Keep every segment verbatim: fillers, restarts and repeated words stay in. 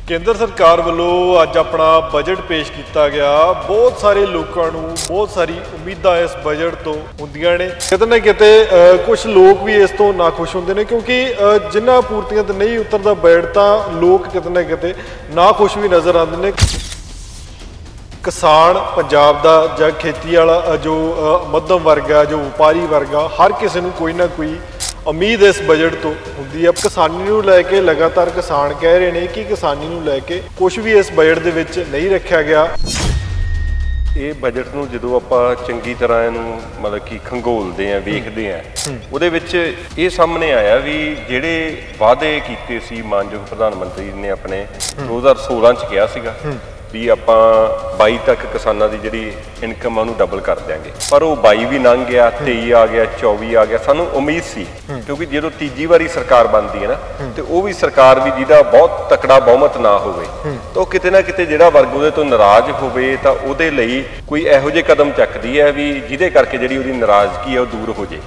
ਕੇਂਦਰ ਸਰਕਾਰ ਵੱਲੋਂ ਅੱਜ ਆਪਣਾ ਬਜਟ ਪੇਸ਼ ਕੀਤਾ ਗਿਆ। ਬਹੁਤ ਸਾਰੇ ਲੋਕਾਂ ਨੂੰ ਬਹੁਤ ਸਾਰੀ ਉਮੀਦਾਂ ਇਸ ਬਜਟ ਤੋਂ ਹੁੰਦੀਆਂ ਨੇ। ਕਿਤੇ ਨਾ ਕਿਤੇ ਕੁਝ ਲੋਕ ਵੀ ਇਸ ਤੋਂ ਨਾਖੁਸ਼ ਹੁੰਦੇ ਨੇ ਕਿਉਂਕਿ ਜਿਨ੍ਹਾਂ ਪੂਰਤੀਆਂ ਤੇ ਨਹੀਂ ਉਤਰਦਾ ਬਜਟ ਤਾਂ ਲੋਕ ਕਿਤੇ ਨਾ ਕਿਤੇ ਨਾਖੁਸ਼ ਵੀ ਨਜ਼ਰ ਆਉਂਦੇ ਨੇ। ਕਿਸਾਨ ਪੰਜਾਬ ਦਾ ਜਾਂ ਖੇਤੀ ਵਾਲਾ ਜੋ ਮੱਧਮ ਵਰਗ ਆ, ਜੋ ਵਪਾਰੀ ਵਰਗ ਆ, ਹਰ ਕਿਸੇ ਨੂੰ ਕੋਈ ਨਾ ਕੋਈ ਉਮੀਦ ਇਸ ਬਜਟ ਤੋਂ ਹੁੰਦੀ ਹੈ। ਕਿਸਾਨੀ ਨੂੰ ਲੈ ਕੇ ਲਗਾਤਾਰ ਕਿਸਾਨ ਕਹਿ ਰਹੇ ਨੇ ਕਿ ਕਿਸਾਨੀ ਨੂੰ ਲੈ ਕੇ ਕੁਝ ਵੀ ਇਸ ਬਜਟ ਦੇ ਵਿੱਚ ਨਹੀਂ ਰੱਖਿਆ ਗਿਆ। ਇਹ ਬਜਟ ਨੂੰ ਜਦੋਂ ਆਪਾਂ ਚੰਗੀ ਤਰ੍ਹਾਂ ਇਹਨੂੰ ਮਤਲਬ ਕਿ ਖੰਗੋਲਦੇ ਆ, ਵੇਖਦੇ ਆ, ਉਹਦੇ ਵਿੱਚ ਇਹ ਸਾਹਮਣੇ ਆਇਆ ਵੀ ਜਿਹੜੇ ਵਾਅਦੇ ਕੀਤੇ ਸੀ ਮਾਨਯੋਗ ਪ੍ਰਧਾਨ ਮੰਤਰੀ ਨੇ ਆਪਣੇ ਦੋ ਹਜ਼ਾਰ ਸੋਲਾਂ 'ਚ ਕਿਹਾ ਸੀਗਾ ਵੀ ਆਪਾਂ ਬਾਈ ਤੱਕ ਕਿਸਾਨਾਂ ਦੀ ਜਿਹੜੀ ਇਨਕਮ ਆ ਉਹਨੂੰ ਡਬਲ ਕਰ ਦਿਆਂਗੇ, ਪਰ ਉਹ ਬਾਈ ਵੀ ਲੰਘ ਗਿਆ, ਤੇਈ ਆ ਗਿਆ, ਚੌਵੀ ਆ ਗਿਆ। ਸਾਨੂੰ ਉਮੀਦ ਸੀ ਕਿਉਂਕਿ ਜਦੋਂ ਤੀਜੀ ਵਾਰੀ ਸਰਕਾਰ ਬਣਦੀ ਹੈ ਨਾ ਤੇ ਉਹ ਵੀ ਸਰਕਾਰ ਵੀ ਜਿਹਦਾ ਬਹੁਤ ਤਕੜਾ ਬਹੁਮਤ ਨਾ ਹੋਵੇ ਤਾਂ ਉਹ ਕਿਤੇ ਨਾ ਕਿਤੇ ਜਿਹੜਾ ਵਰਗ ਉਹਦੇ ਤੋਂ ਨਾਰਾਜ਼ ਹੋਵੇ ਤਾਂ ਉਹਦੇ ਲਈ ਕੋਈ ਇਹੋ ਜਿਹੇ ਕਦਮ ਚੱਕਦੀ ਹੈ ਵੀ ਜਿਹਦੇ ਕਰਕੇ ਜਿਹੜੀ ਉਹਦੀ ਨਾਰਾਜ਼ਗੀ ਹੈ ਉਹ ਦੂਰ ਹੋ ਜੇ।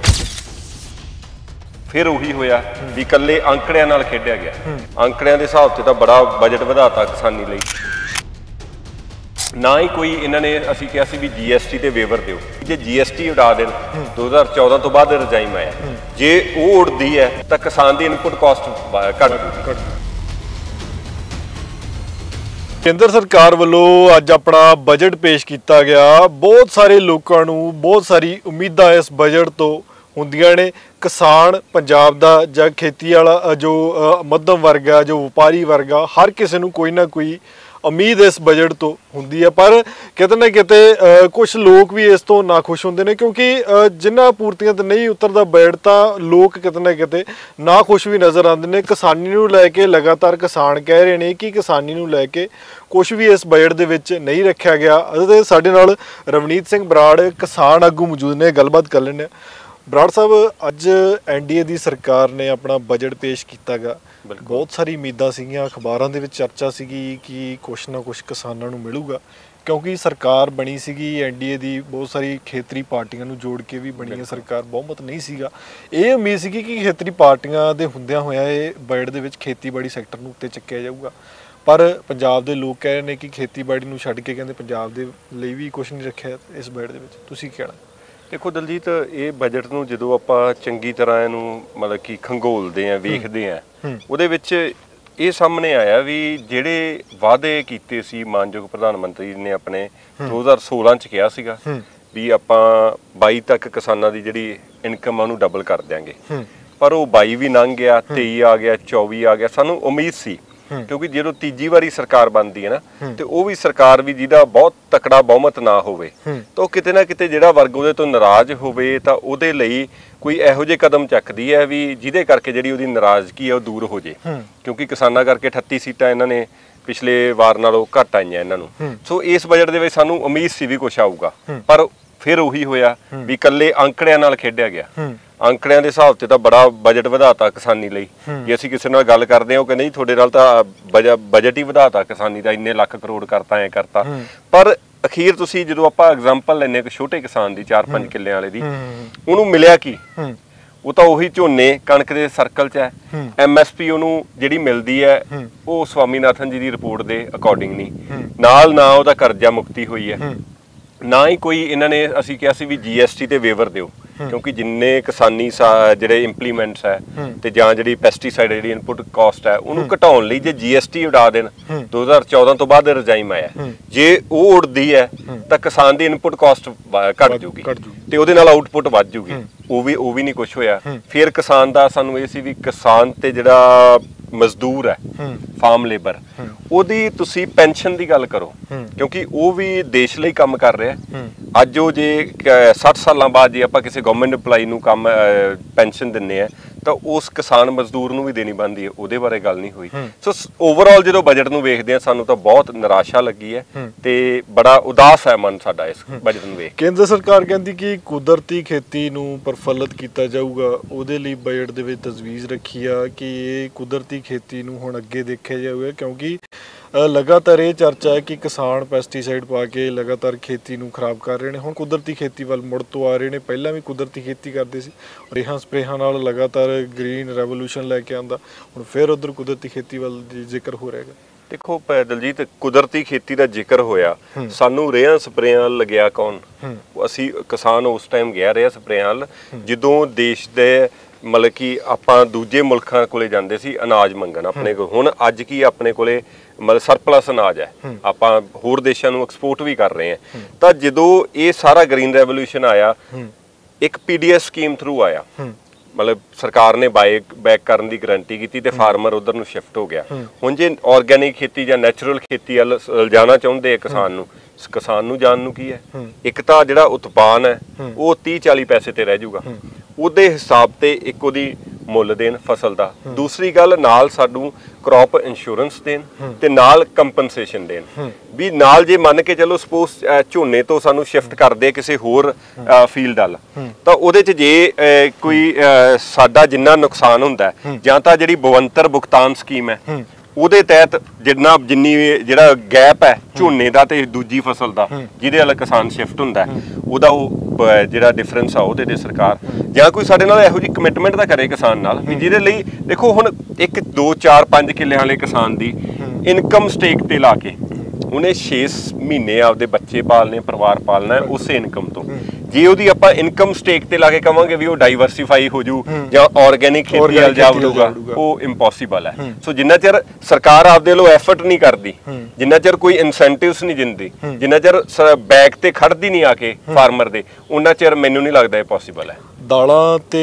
ਫਿਰ ਉਹੀ ਹੋਇਆ ਵੀ ਇਕੱਲੇ ਅੰਕੜਿਆਂ ਨਾਲ ਖੇਡਿਆ ਗਿਆ। ਅੰਕੜਿਆਂ ਦੇ ਹਿਸਾਬ ਤੇ ਤਾਂ ਬੜਾ ਬਜਟ ਵਧਾਤਾ ਕਿਸਾਨੀ ਲਈ। ਨਾ ਹੀ ਕੋਈ ਇਹਨਾਂ ਨੇ ਅਸੀਂ ਕਿਹਾ ਸੀ ਵੀ ਜੀ ਐਸ ਟੀ ਤੇ ਵੇਵਰ ਦਿਓ, ਜੇ ਜੀ ਐਸ ਟੀ ਉਡਾ ਦੇਣ ਦੋ ਹਜ਼ਾਰ ਚੌਦਾਂ ਤੋਂ ਬਾਅਦ ਰਜਾਈਮ ਆਇਆ, ਜੇ ਉਹ ਉੜਦੀ ਹੈ ਤਾਂ ਕਿਸਾਨ ਦੀ ਇਨਪੁਟ ਕਾਸਟ ਘੱਟ ਜੂਗੀ। ਕੇਂਦਰ ਸਰਕਾਰ ਵੱਲੋਂ ਅੱਜ ਆਪਣਾ ਬਜਟ ਪੇਸ਼ ਕੀਤਾ ਗਿਆ। ਬਹੁਤ ਸਾਰੇ ਲੋਕਾਂ ਨੂੰ ਬਹੁਤ ਸਾਰੀ ਉਮੀਦਾਂ ਇਸ ਬਜਟ ਤੋਂ ਹੁੰਦੀਆਂ ਨੇ। ਕਿਸਾਨ ਪੰਜਾਬ ਦਾ ਜਾਂ ਖੇਤੀ ਵਾਲਾ ਜੋ ਮੱਧਮ ਵਰਗ ਆ, ਜੋ ਵਪਾਰੀ ਵਰਗ ਆ, ਹਰ ਕਿਸੇ ਨੂੰ ਕੋਈ ਨਾ ਕੋਈ ਉਮੀਦ ਇਸ ਬਜਟ ਤੋਂ ਹੁੰਦੀ ਹੈ। ਪਰ ਕਿਤੇ ਨਾ ਕਿਤੇ ਕੁਝ ਲੋਕ ਵੀ ਇਸ ਤੋਂ ਨਾਖੁਸ਼ ਹੁੰਦੇ ਨੇ ਕਿਉਂਕਿ ਜਿਨ੍ਹਾਂ ਪੂਰਤੀਆਂ ਤੇ ਨਹੀਂ ਉਤਰਦਾ ਬਜਟ ਤਾਂ ਲੋਕ ਕਿਤੇ ਨਾ ਕਿਤੇ ਨਾਖੁਸ਼ ਵੀ ਨਜ਼ਰ ਆਉਂਦੇ ਨੇ। ਕਿਸਾਨੀ ਨੂੰ ਲੈ ਕੇ ਲਗਾਤਾਰ ਕਿਸਾਨ ਕਹਿ ਰਹੇ ਨੇ ਕਿ ਕਿਸਾਨੀ ਨੂੰ ਲੈ ਕੇ ਕੁਝ ਵੀ ਇਸ ਬਜਟ ਦੇ ਵਿੱਚ ਨਹੀਂ ਰੱਖਿਆ ਗਿਆ। ਅਤੇ ਸਾਡੇ ਨਾਲ ਰਵਨੀਤ ਸਿੰਘ ਬਰਾੜ ਕਿਸਾਨ ਆਗੂ ਮੌਜੂਦ ਨੇ, ਗੱਲਬਾਤ ਕਰ ਲੈਂਦੇ ਹਾਂ। ਬਰਾੜ ਸਾਹਿਬ, ਅੱਜ ਐਨ ਡੀ ਏ ਦੀ ਸਰਕਾਰ ਨੇ ਆਪਣਾ ਬਜਟ ਪੇਸ਼ ਕੀਤਾ ਗਾ। ਬਹੁਤ ਸਾਰੀ ਉਮੀਦਾਂ ਸੀਗੀਆਂ, ਅਖਬਾਰਾਂ ਦੇ ਵਿੱਚ ਚਰਚਾ ਸੀਗੀ ਕਿ ਕੁਛ ਨਾ ਕੁਛ ਕਿਸਾਨਾਂ ਨੂੰ ਮਿਲੂਗਾ ਕਿਉਂਕਿ ਸਰਕਾਰ ਬਣੀ ਸੀਗੀ ਐਨ ਡੀ ਏ ਦੀ, ਬਹੁਤ ਸਾਰੀ ਖੇਤਰੀ ਪਾਰਟੀਆਂ ਨੂੰ ਜੋੜ ਕੇ ਵੀ ਬਣੀ ਹੈ ਸਰਕਾਰ, ਬਹੁਮਤ ਨਹੀਂ ਸੀਗਾ। ਇਹ ਉਮੀਦ ਸੀਗੀ ਕਿ ਖੇਤਰੀ ਪਾਰਟੀਆਂ ਦੇ ਹੁੰਦਿਆਂ ਹੋਇਆ ਇਹ ਬਜਟ ਦੇ ਵਿੱਚ ਖੇਤੀਬਾੜੀ ਸੈਕਟਰ ਨੂੰ ਉੱਤੇ ਚੱਕਿਆ ਜਾਊਗਾ, ਪਰ ਪੰਜਾਬ ਦੇ ਲੋਕ ਕਹਿ ਰਹੇ ਨੇ ਕਿ ਖੇਤੀਬਾੜੀ ਨੂੰ ਛੱਡ ਕੇ ਕਹਿੰਦੇ ਪੰਜਾਬ ਦੇ ਲਈ ਵੀ ਕੁਛ ਨਹੀਂ ਰੱਖਿਆ ਇਸ ਬਜਟ ਦੇ ਵਿੱਚ। ਤੁਸੀਂ ਕਹਿਣਾ? ਦੇਖੋ ਦਲਜੀਤ, ਇਹ ਬਜਟ ਨੂੰ ਜਦੋਂ ਆਪਾਂ ਚੰਗੀ ਤਰ੍ਹਾਂ ਇਹਨੂੰ ਮਤਲਬ ਕਿ ਖੰਗੋਲਦੇ ਆ, ਵੇਖਦੇ ਆ, ਉਹਦੇ ਵਿੱਚ ਇਹ ਸਾਹਮਣੇ ਆਇਆ ਵੀ ਜਿਹੜੇ ਵਾਅਦੇ ਕੀਤੇ ਸੀ ਮਾਨਯੋਗ ਪ੍ਰਧਾਨ ਮੰਤਰੀ ਨੇ ਆਪਣੇ ਦੋ ਹਜ਼ਾਰ ਸੋਲਾਂ 'ਚ ਕਿਹਾ ਸੀਗਾ ਵੀ ਆਪਾਂ ਬਾਈ ਤੱਕ ਕਿਸਾਨਾਂ ਦੀ ਜਿਹੜੀ ਇਨਕਮ ਆ ਉਹਨੂੰ ਡਬਲ ਕਰ ਦਿਆਂਗੇ, ਪਰ ਉਹ ਬਾਈ ਵੀ ਲੰਘ ਗਿਆ, ਤੇਈ ਆ ਗਿਆ, ਚੌਵੀ ਆ ਗਿਆ। ਸਾਨੂੰ ਉਮੀਦ ਸੀ ਕਿਉਂਕਿ ਜਦੋਂ ਤੀਜੀ ਵਾਰੀ ਸਰਕਾਰ ਬਣਦੀ ਹੈ ਨਾ ਤੇ ਉਹ ਵੀ ਸਰਕਾਰ ਵੀ ਜਿਹਦਾ ਬਹੁਤ ਤਕੜਾ ਬਹੁਮਤ ਨਾ ਹੋਵੇ ਤਾਂ ਉਹ ਕਿਤੇ ਨਾ ਕਿਤੇ ਜਿਹੜਾ ਵਰਗ ਉਹਦੇ ਤੋਂ ਨਾਰਾਜ਼ ਹੋਵੇ ਤਾਂ ਉਹਦੇ ਲਈ ਕੋਈ ਇਹੋ ਜਿਹੇ ਕਦਮ ਚੱਕਦੀ ਹੈ ਵੀ ਜਿਹਦੇ ਕਰਕੇ ਜਿਹੜੀ ਉਹਦੀ ਨਾਰਾਜ਼ਗੀ ਹੈ ਉਹ ਦੂਰ ਹੋ ਜੇ। ਕਿਉਂਕਿ ਕਿਸਾਨਾਂ ਕਰਕੇ ਅਠੱਤੀ ਸੀਟਾਂ ਇਹਨਾਂ ਨੇ ਪਿਛਲੇ ਵਾਰ ਨਾਲੋਂ ਘੱਟ ਆਈਆਂ ਇਹਨਾਂ ਨੂੰ। ਸੋ ਇਸ ਬਜਟ ਦੇ ਵਿੱਚ ਸਾਨੂੰ ਉਮੀਦ ਸੀ ਵੀ ਕੁਛ ਆਊਗਾ, ਪਰ ਫਿਰ ਉਹੀ ਹੋਇਆ ਵੀ ਇਕੱਲੇ ਅੰਕੜਿਆਂ ਨਾਲ ਖੇਡਿਆ ਗਿਆ। ਅੰਕੜਿਆਂ ਦੇ ਹਿਸਾਬ ਤੇ ਤਾਂ ਬੜਾ ਬਜਟ ਵਧਾਤਾ ਕਿਸਾਨੀ ਲਈ। ਜੇ ਅਸੀਂ ਕਿਸੇ ਨਾਲ ਗੱਲ ਕਰਦੇ ਹਾਂ ਉਹ ਕਹਿੰਦੇ ਜੀ ਤੁਹਾਡੇ ਨਾਲ ਤਾਂ ਬਜਟ ਹੀ ਵਧਾਤਾ ਕਿਸਾਨੀ ਦਾ, ਇੰਨੇ ਲੱਖ ਕਰੋੜ ਕਰਤਾ, ਐ ਕਰਤਾ। ਪਰ ਅਖੀਰ ਤੁਸੀਂ ਜਦੋਂ ਆਪਾਂ ਐਗਜ਼ਾਮਪਲ ਲੈਂਦੇ ਇੱਕ ਛੋਟੇ ਕਿਸਾਨ ਦੀ, ਚਾਰ ਪੰਜ ਕਿੱਲਿਆਂ ਵਾਲੇ ਦੀ, ਉਹਨੂੰ ਮਿਲਿਆ ਕੀ? ਉਹ ਤਾਂ ਉਹੀ ਝੋਨੇ ਕਣਕ ਦੇ ਸਰਕਲ 'ਚ ਹੈ। ਐਮ ਐਸ ਪੀ ਉਹਨੂੰ ਜਿਹੜੀ ਮਿਲਦੀ ਹੈ ਉਹ ਸਵਾਮੀਨਾਥਨ ਜੀ ਦੀ ਰਿਪੋਰਟ ਦੇ ਅਕੋਰਡਿੰਗ ਨਹੀਂ, ਨਾਲ ਨਾ ਉਹਦਾ ਕਰਜ਼ਾ ਮੁਕਤੀ ਹੋਈ ਹੈ, ਨਾ ਹੀ ਕੋਈ ਇਹਨਾਂ ਨੇ ਅਸੀਂ ਕਿਹਾ ਸੀ ਵੀ ਜੀ ਐਸ ਟੀ ਤੇ ਵੇਵਰ ਦਿਓ ਕਿਉਂਕਿ ਜਿੰਨੇ ਕਿਸਾਨੀ ਜਿਹੜੇ ਇੰਪਲੀਮੈਂਟਸ ਹੈ ਤੇ ਜਾਂ ਜਿਹੜੀ ਪੈਸਟੀਸਾਈਡ ਜਿਹੜੀ ਇਨਪੁਟ ਕਾਸਟ ਹੈ ਉਹਨੂੰ ਘਟਾਉਣ ਲਈ ਜੇ ਜੀ ਐਸ ਟੀ ਉਡਾ ਦੇਣ, ਦੋ ਹਜ਼ਾਰ ਚੌਦਾਂ ਤੋਂ ਬਾਅਦ ਰਜਾਈਮ ਆਇਆ, ਜੇ ਉਹ ਉੜਦੀ ਹੈ ਤਾਂ ਕਿਸਾਨ ਦੀ ਇਨਪੁਟ ਕਾਸਟ ਘੱਟ ਜੂਗੀ ਤੇ ਉਹਦੇ ਨਾਲ ਆਊਟਪੁੱਟ ਵੱਧ ਜੂਗੀ। ਉਹ ਵੀ ਉਹ ਵੀ ਨਹੀਂ ਕੁਛ ਹੋਇਆ। ਫਿਰ ਕਿਸਾਨ ਦਾ ਸਾਨੂੰ ਇਹ ਸੀ ਵੀ ਕਿਸਾਨ ਤੇ ਜਿਹੜਾ ਮਜ਼ਦੂਰ ਹੈ, ਫਾਰਮ ਲੇਬਰ, ਉਹਦੀ ਤੁਸੀਂ ਪੈਨਸ਼ਨ ਦੀ ਗੱਲ ਕਰੋ ਕਿਉਂਕਿ ਉਹ ਵੀ ਦੇਸ਼ ਲਈ ਕੰਮ ਕਰ ਰਿਹਾ। ਅੱਜ ਉਹ ਜੇ ਸੱਠ ਸਾਲਾਂ ਬਾਅਦ ਜੇ ਆਪਾਂ ਕਿਸੇ ਗਵਰਨਮੈਂਟ ਇੰਪਲਾਈ ਨੂੰ ਕੰਮ ਪੈਨਸ਼ਨ ਦਿੰਦੇ ਆ ਤਾਂ ਉਸ ਕਿਸਾਨ ਮਜ਼ਦੂਰ ਨੂੰ ਵੀ ਦੇਣੀ ਬਣਦੀ ਹੈ, ਉਹਦੇ ਬਾਰੇ ਗੱਲ ਨਹੀਂ ਹੋਈ। ਸੋ ਓਵਰਆਲ ਜਦੋਂ ਬਜਟ ਨੂੰ ਵੇਖਦੇ ਆ ਸਾਨੂੰ ਤਾਂ ਬਹੁਤ ਨਿਰਾਸ਼ਾ ਲੱਗੀ ਹੈ ਤੇ ਬੜਾ ਉਦਾਸ ਹੈ ਮਨ ਸਾਡਾ ਇਸ ਬਜਟ ਨੂੰ ਵੇਖ। ਕੇਂਦਰ ਸਰਕਾਰ ਕਹਿੰਦੀ ਕਿ ਕੁਦਰਤੀ ਖੇਤੀ ਨੂੰ ਪ੍ਰਫੁੱਲਤ ਕੀਤਾ ਜਾਊਗਾ, ਉਹਦੇ ਲਈ ਬਜਟ ਦੇ ਵਿੱਚ ਤਜਵੀਜ਼ ਰੱਖੀ ਆ ਕਿ ਇਹ ਕੁਦਰਤੀ ਖੇਤੀ ਨੂੰ ਹੁਣ ਅੱਗੇ ਦੇਖਿਆ ਜਾਊਗਾ ਕਿਉਂਕਿ ਲਗਾਤਾਰ ਇਹ ਚਰਚਾ ਹੈ ਕਿ ਕਿਸਾਨ ਪੈਸਟੀਸਾਈਡ ਪਾ ਕੇ ਲਗਾਤਾਰ ਖੇਤੀ ਨੂੰ ਖਰਾਬ ਕਰ ਰਹੇ ਨੇ। ਹੁਣ ਕੁਦਰਤੀ ਖੇਤੀ ਵੱਲ ਮੁੜ ਤੋਂ ਆ ਰਹੇ ਨੇ। ਪਹਿਲਾਂ ਵੀ ਕੁਦਰਤੀ ਖੇਤੀ ਕਰਦੇ ਸੀ, ਰੇਹਾਂ ਸਪਰੇਹਾਂ ਨਾਲ ਲਗਾਤਾਰ ਗ੍ਰੀਨ ਰੈਵੋਲੂਸ਼ਨ ਲੈ ਕੇ ਆਂਦਾ, ਹੁਣ ਫਿਰ ਉਧਰ ਕੁਦਰਤੀ ਖੇਤੀ ਵੱਲ ਜ਼ਿਕਰ ਹੋ ਰਿਹਾ ਹੈ। ਦੇਖੋ ਪ- ਦਲਜੀਤ, ਕੁਦਰਤੀ ਖੇਤੀ ਦਾ ਜ਼ਿਕਰ ਹੋਇਆ, ਸਾਨੂੰ ਰੇਹਾਂ ਸਪਰੇਆਂ ਲੱਗਿਆ ਕੌਣ? ਅਸੀਂ ਕਿਸਾਨ ਉਸ ਟਾਈਮ ਗਿਆ ਰੇਹਾਂ ਸਪਰੇਆਂ ਵੱਲ ਜਦੋਂ ਦੇਸ਼ ਦੇ ਮਤਲਬ ਕਿ ਆਪਾਂ ਦੂਜੇ ਮੁਲਕਾਂ ਕੋਲੇ ਜਾਂਦੇ ਸੀ ਅਨਾਜ ਮੰਗਣ ਆਪਣੇ ਕੋਲ। ਹੁਣ ਅੱਜ ਕੀ ਆਪਣੇ ਕੋਲੇ ਮਤਲਬ ਸਰਪਲਸ ਅਨਾਜ ਹੈ, ਆਪਾਂ ਹੋਰ ਦੇਸ਼ਾਂ ਨੂੰ ਐਕਸਪੋਰਟ ਵੀ ਕਰ ਰਹੇ ਹਾਂ। ਤਾਂ ਜਦੋਂ ਇਹ ਸਾਰਾ ਗ੍ਰੀਨ ਰੈਵੋਲੂਸ਼ਨ ਆਇਆ, ਇੱਕ ਪੀਡੀਐਸ ਸਕੀਮ ਥਰੂ ਆਇਆ, ਮਤਲਬ ਸਰਕਾਰ ਨੇ ਬਾਏ ਬੈਕ ਕਰਨ ਦੀ ਗਰੰਟੀ ਕੀਤੀ ਤੇ ਫਾਰਮਰ ਉਧਰ ਨੂੰ ਸ਼ਿਫਟ ਹੋ ਗਿਆ। ਹੁਣ ਜੇ ਆਰਗੈਨਿਕ ਖੇਤੀ ਜਾਂ ਨੈਚੁਰਲ ਖੇਤੀ ਵੱਲ ਲਿਜਾਣਾ ਚਾਹੁੰਦੇ ਆ ਕਿਸਾਨ ਨੂੰ, ਕਿਸਾਨ ਨੂੰ ਜਾਣ ਨੂੰ ਕੀ ਹੈ, ਇੱਕ ਤਾਂ ਜਿਹੜਾ ਉਤਪਾਦਨ ਹੈ ਉਹ ਤੀਹ ਚਾਲੀ ਪੈਸੇ ਤੇ ਰਹਿ ਜਾਊਗਾ, ਉਹਦੇ ਹਿਸਾਬ ਤੇ ਇੱਕ ਉਹਦੀ ਮੁੱਲ ਦੇਣ ਫਸਲ ਦਾ। ਦੂਸਰੀ ਗੱਲ, ਨਾਲ ਸਾਨੂੰ ਕ੍ਰੌਪ ਇੰਸ਼ੋਰੈਂਸ ਦੇਣ ਤੇ ਨਾਲ ਕੰਪਨਸੇਸ਼ਨ ਦੇਣ ਵੀ ਨਾਲ। ਜੇ ਮੰਨ ਕੇ ਚਲੋ ਸਪੋਜ਼ ਝੋਨੇ ਤੋਂ ਸਾਨੂੰ ਸ਼ਿਫਟ ਕਰਦੇ ਕਿਸੇ ਹੋਰ ਫੀਲਡ ਵੱਲ, ਤਾਂ ਉਹਦੇ 'ਚ ਜੇ ਕੋਈ ਸਾਡਾ ਜਿੰਨਾ ਨੁਕਸਾਨ ਹੁੰਦਾ, ਜਾਂ ਤਾਂ ਜਿਹੜੀ ਬਵੰਤਰ ਭੁਗਤਾਨ ਸਕੀਮ ਹੈ ਉਹਦੇ ਤਹਿਤ ਜਿੰਨਾ ਜਿੰਨੀ ਜਿਹੜਾ ਗੈਪ ਹੈ ਝੋਨੇ ਦਾ ਤੇ ਦੂਜੀ ਫਸਲ ਦਾ ਜਿਹਦੇ ਵੱਲ ਕਿਸਾਨ ਸ਼ਿਫਟ ਹੁੰਦਾ, ਉਹਦਾ ਉਹ ਜਿਹੜਾ ਡਿਫਰੈਂਸ ਆ ਉਹਦੇ ਤੇ ਸਰਕਾਰ ਜਾਂ ਕੋਈ ਸਾਡੇ ਨਾਲ ਇਹੋ ਜਿਹੀ ਕਮਿਟਮੈਂਟ ਤਾਂ ਕਰੇ ਕਿਸਾਨ ਨਾਲ ਵੀ ਜਿਹਦੇ ਲਈ। ਦੇਖੋ ਹੁਣ ਇੱਕ ਦੋ ਚਾਰ ਪੰਜ ਕਿੱਲਿਆਂ ਵਾਲੇ ਕਿਸਾਨ ਦੀ ਇਨਕਮ ਸਟੇਕ ਤੇ ਲਾ ਕੇ ਉਹਨੇ ਛੇ ਮਹੀਨੇ ਆਪਦੇ ਬੱਚੇ ਪਾਲਨੇ, ਪਰਿਵਾਰ ਪਾਲਣਾ ਉਸੇ ਇਨਕਮ ਤੋਂ। ਜੇ ਉਹਦੀ ਆਪਾਂ ਇਨਕਮ ਸਟੇਕ ਤੇ ਲਾ ਕੇ ਕਵਾਂਗੇ ਵੀ ਉਹ ਡਾਈਵਰਸੀਫਾਈ ਹੋ ਜੂ ਜਾਂ ਆਰਗੈਨਿਕ ਖੇਤੀ ਵੱਲ ਜਾ ਵੜੂਗਾ, ਉਹ ਇੰਪੋਸੀਬਲ ਹੈ। ਸੋ ਜਿੰਨਾ ਚਿਰ ਸਰਕਾਰ ਆਪਦੇ ਵੱਲੋਂ ਐਫਰਟ ਨਹੀਂ ਕਰਦੀ, ਜਿੰਨਾ ਚਿਰ ਕੋਈ ਇਨਸੈਂਟਿਵਸ ਨਹੀਂ ਦਿੰਦੀ, ਜਿੰਨਾ ਚਿਰ ਬੈਕ ਤੇ ਖੜਦੀ ਨਹੀਂ ਆ ਕੇ ਫਾਰਮਰ ਦੇ, ਉਹਨਾਂ ਚਿਰ ਮੈਨੂੰ ਨਹੀਂ ਲੱਗਦਾ ਇਹ ਪੋਸੀਬਲ ਹੈ। ਦਾਲਾਂ ਤੇ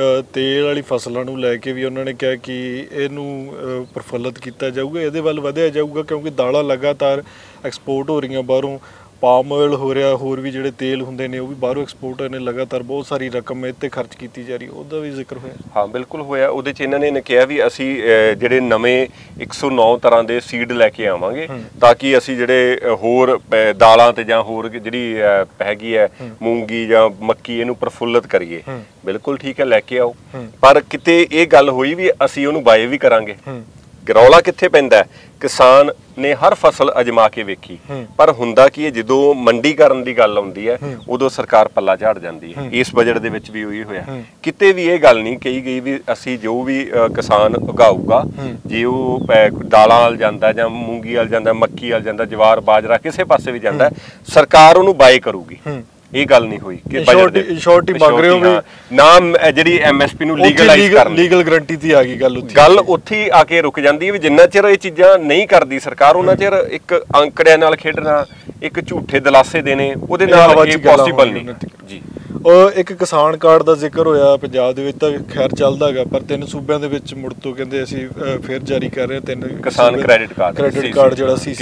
ਤੇਲ ਵਾਲੀ ਫਸਲਾਂ ਨੂੰ ਲੈ ਕੇ ਵੀ ਉਹਨਾਂ ਨੇ ਕਿਹਾ ਕਿ ਇਹਨੂੰ ਪ੍ਰਫੁੱਲਤ ਕੀਤਾ ਜਾਊਗਾ, ਇਹਦੇ ਵੱਲ ਵਧਿਆ ਜਾਊਗਾ, ਕਿਉਂਕਿ ਦਾਲਾਂ ਲਗਾਤਾਰ ਐਕਸਪੋਰਟ ਹੋ ਰਹੀਆਂ ਬਾਹਰੋਂ, ਪਾਮ ਆਇਲ ਹੋ ਰਿਹਾ, ਹੋਰ ਵੀ ਜਿਹੜੇ ਤੇਲ ਹੁੰਦੇ ਨੇ ਉਹ ਵੀ ਬਾਹਰੋਂ ਐਕਸਪੋਰਟ ਨੇ, ਲਗਾਤਾਰ ਬਹੁਤ ਸਾਰੀ ਰਕਮ ਇਹ 'ਤੇ ਖਰਚ ਕੀਤੀ ਜਾ ਰਹੀ, ਉਹਦਾ ਵੀ ਜ਼ਿਕਰ ਹੋਇਆ। ਹਾਂ ਬਿਲਕੁਲ ਹੋਇਆ। ਉਹਦੇ 'ਚ ਇਹਨਾਂ ਨੇ ਕਿਹਾ ਵੀ ਅਸੀਂ ਜਿਹੜੇ ਨਵੇਂ ਇੱਕ ਸੌ ਨੌ ਤਰ੍ਹਾਂ ਦੇ ਸੀਡ ਲੈ ਕੇ ਆਵਾਂਗੇ ਤਾਂ ਕਿ ਅਸੀਂ ਜਿਹੜੇ ਹੋਰ ਦਾਲਾਂ ਤੇ ਜਾਂ ਹੋਰ ਜਿਹੜੀ ਹੈਗੀ ਹੈ ਮੂੰਗੀ ਜਾਂ ਮੱਕੀ, ਇਹਨੂੰ ਪ੍ਰਫੁੱਲਤ ਕਰੀਏ। ਬਿਲਕੁਲ ਠੀਕ ਹੈ, ਲੈ ਕੇ ਆਓ, ਪਰ ਕਿਤੇ ਇਹ ਗੱਲ ਹੋਈ ਵੀ ਅਸੀਂ ਉਹਨੂੰ ਬਾਏ ਵੀ ਕਰਾਂਗੇ। ਰੌਲਾ ਕਿੱਥੇ ਪੈਂਦਾ? ਕਿਸਾਨ ਨੇ ਹਰ ਫਸਲ ਅਜਮਾ ਕੇ ਵੇਖੀ, ਪਰ ਹੁੰਦਾ ਕੀ ਹੈ ਜਦੋਂ ਮੰਡੀਕਰਨ ਦੀ ਗੱਲ ਆਉਂਦੀ ਹੈ ਉਦੋਂ ਸਰਕਾਰ ਪੱਲਾ ਝਾੜ ਜਾਂਦੀ ਹੈ। ਇਸ ਬਜਟ ਦੇ ਵਿੱਚ ਵੀ ਉਹੀ ਹੋਇਆ, ਕਿਤੇ ਵੀ ਇਹ ਗੱਲ ਨਹੀਂ ਕਹੀ ਗਈ ਵੀ ਅਸੀਂ ਜੋ ਵੀ ਕਿਸਾਨ ਉਗਾਊਗਾ, ਜੇ ਉਹ ਦਾਲਾਂ ਵੱਲ ਜਾਂਦਾ ਜਾਂ ਮੂੰਗੀ ਵੱਲ ਜਾਂਦਾ, ਮੱਕੀ ਵੱਲ ਜਾਂਦਾ, ਜਵਾਰ ਬਾਜਰਾ ਕਿਸੇ ਪਾਸੇ ਵੀ ਜਾਂਦਾ, ਸਰਕਾਰ ਉਹਨੂੰ ਬਾਏ ਕਰੂਗੀ। ਇਹ ਗੱਲ ਨਹੀਂ ਹੋਈ ਕਿ ਇੰਸ਼ੋਰਟੀ ਮੰਗ ਰਹੇ ਹੋ ਵੀ ਨਾ ਜਿਹੜੀ ਐਮਐਸਪੀ ਨੂੰ ਲੀਗਲਾਈਜ਼ ਕਰਨ, ਲੀਗਲ ਗਰੰਟੀ ਤੇ ਆ ਗਈ ਗੱਲ। ਉੱਥੇ ਗੱਲ ਉੱਥੇ ਆ ਕੇ ਰੁਕ ਜਾਂਦੀ ਹੈ ਵੀ ਜਿੰਨਾ ਚਿਰ ਇਹ ਚੀਜ਼ਾਂ ਨਹੀਂ ਕਰਦੀ ਸਰਕਾਰ, ਉਹਨਾਂ ਚਿਰ ਇੱਕ ਅੰਕੜਿਆਂ ਨਾਲ ਖੇਡਣਾ, ਇੱਕ ਝੂਠੇ ਦਿਲਾਸੇ ਦੇਣੇ, ਉਹਦੇ ਨਾਲ ਇਹ ਪੋਸੀਬਲ ਨਹੀਂ ਜੀ। ਉਹ ਇੱਕ ਕਿਸਾਨ ਕਾਰਡ ਦਾ ਜ਼ਿਕਰ ਹੋਇਆ ਪੰਜਾਬ ਦੇ ਵਿੱਚ, ਤਾਂ ਖੈਰ ਚੱਲਦਾ ਹੈਗਾ, ਪਰ ਤਿੰਨ ਸੂਬਿਆਂ ਦੇ ਵਿੱਚ ਮੁੜ ਤੋਂ ਕਹਿੰਦੇ ਅਸੀਂ ਫਿਰ ਜਾਰੀ ਕਰ ਰਹੇ ਹਾਂ ਤਿੰਨ ਕਿਸਾਨ ਕ੍ਰੈਡਿਟ ਕਾਰਡ, ਕ੍ਰੈਡਿਟ ਕਾਰਡ ਜਿਹੜਾ ਸੀ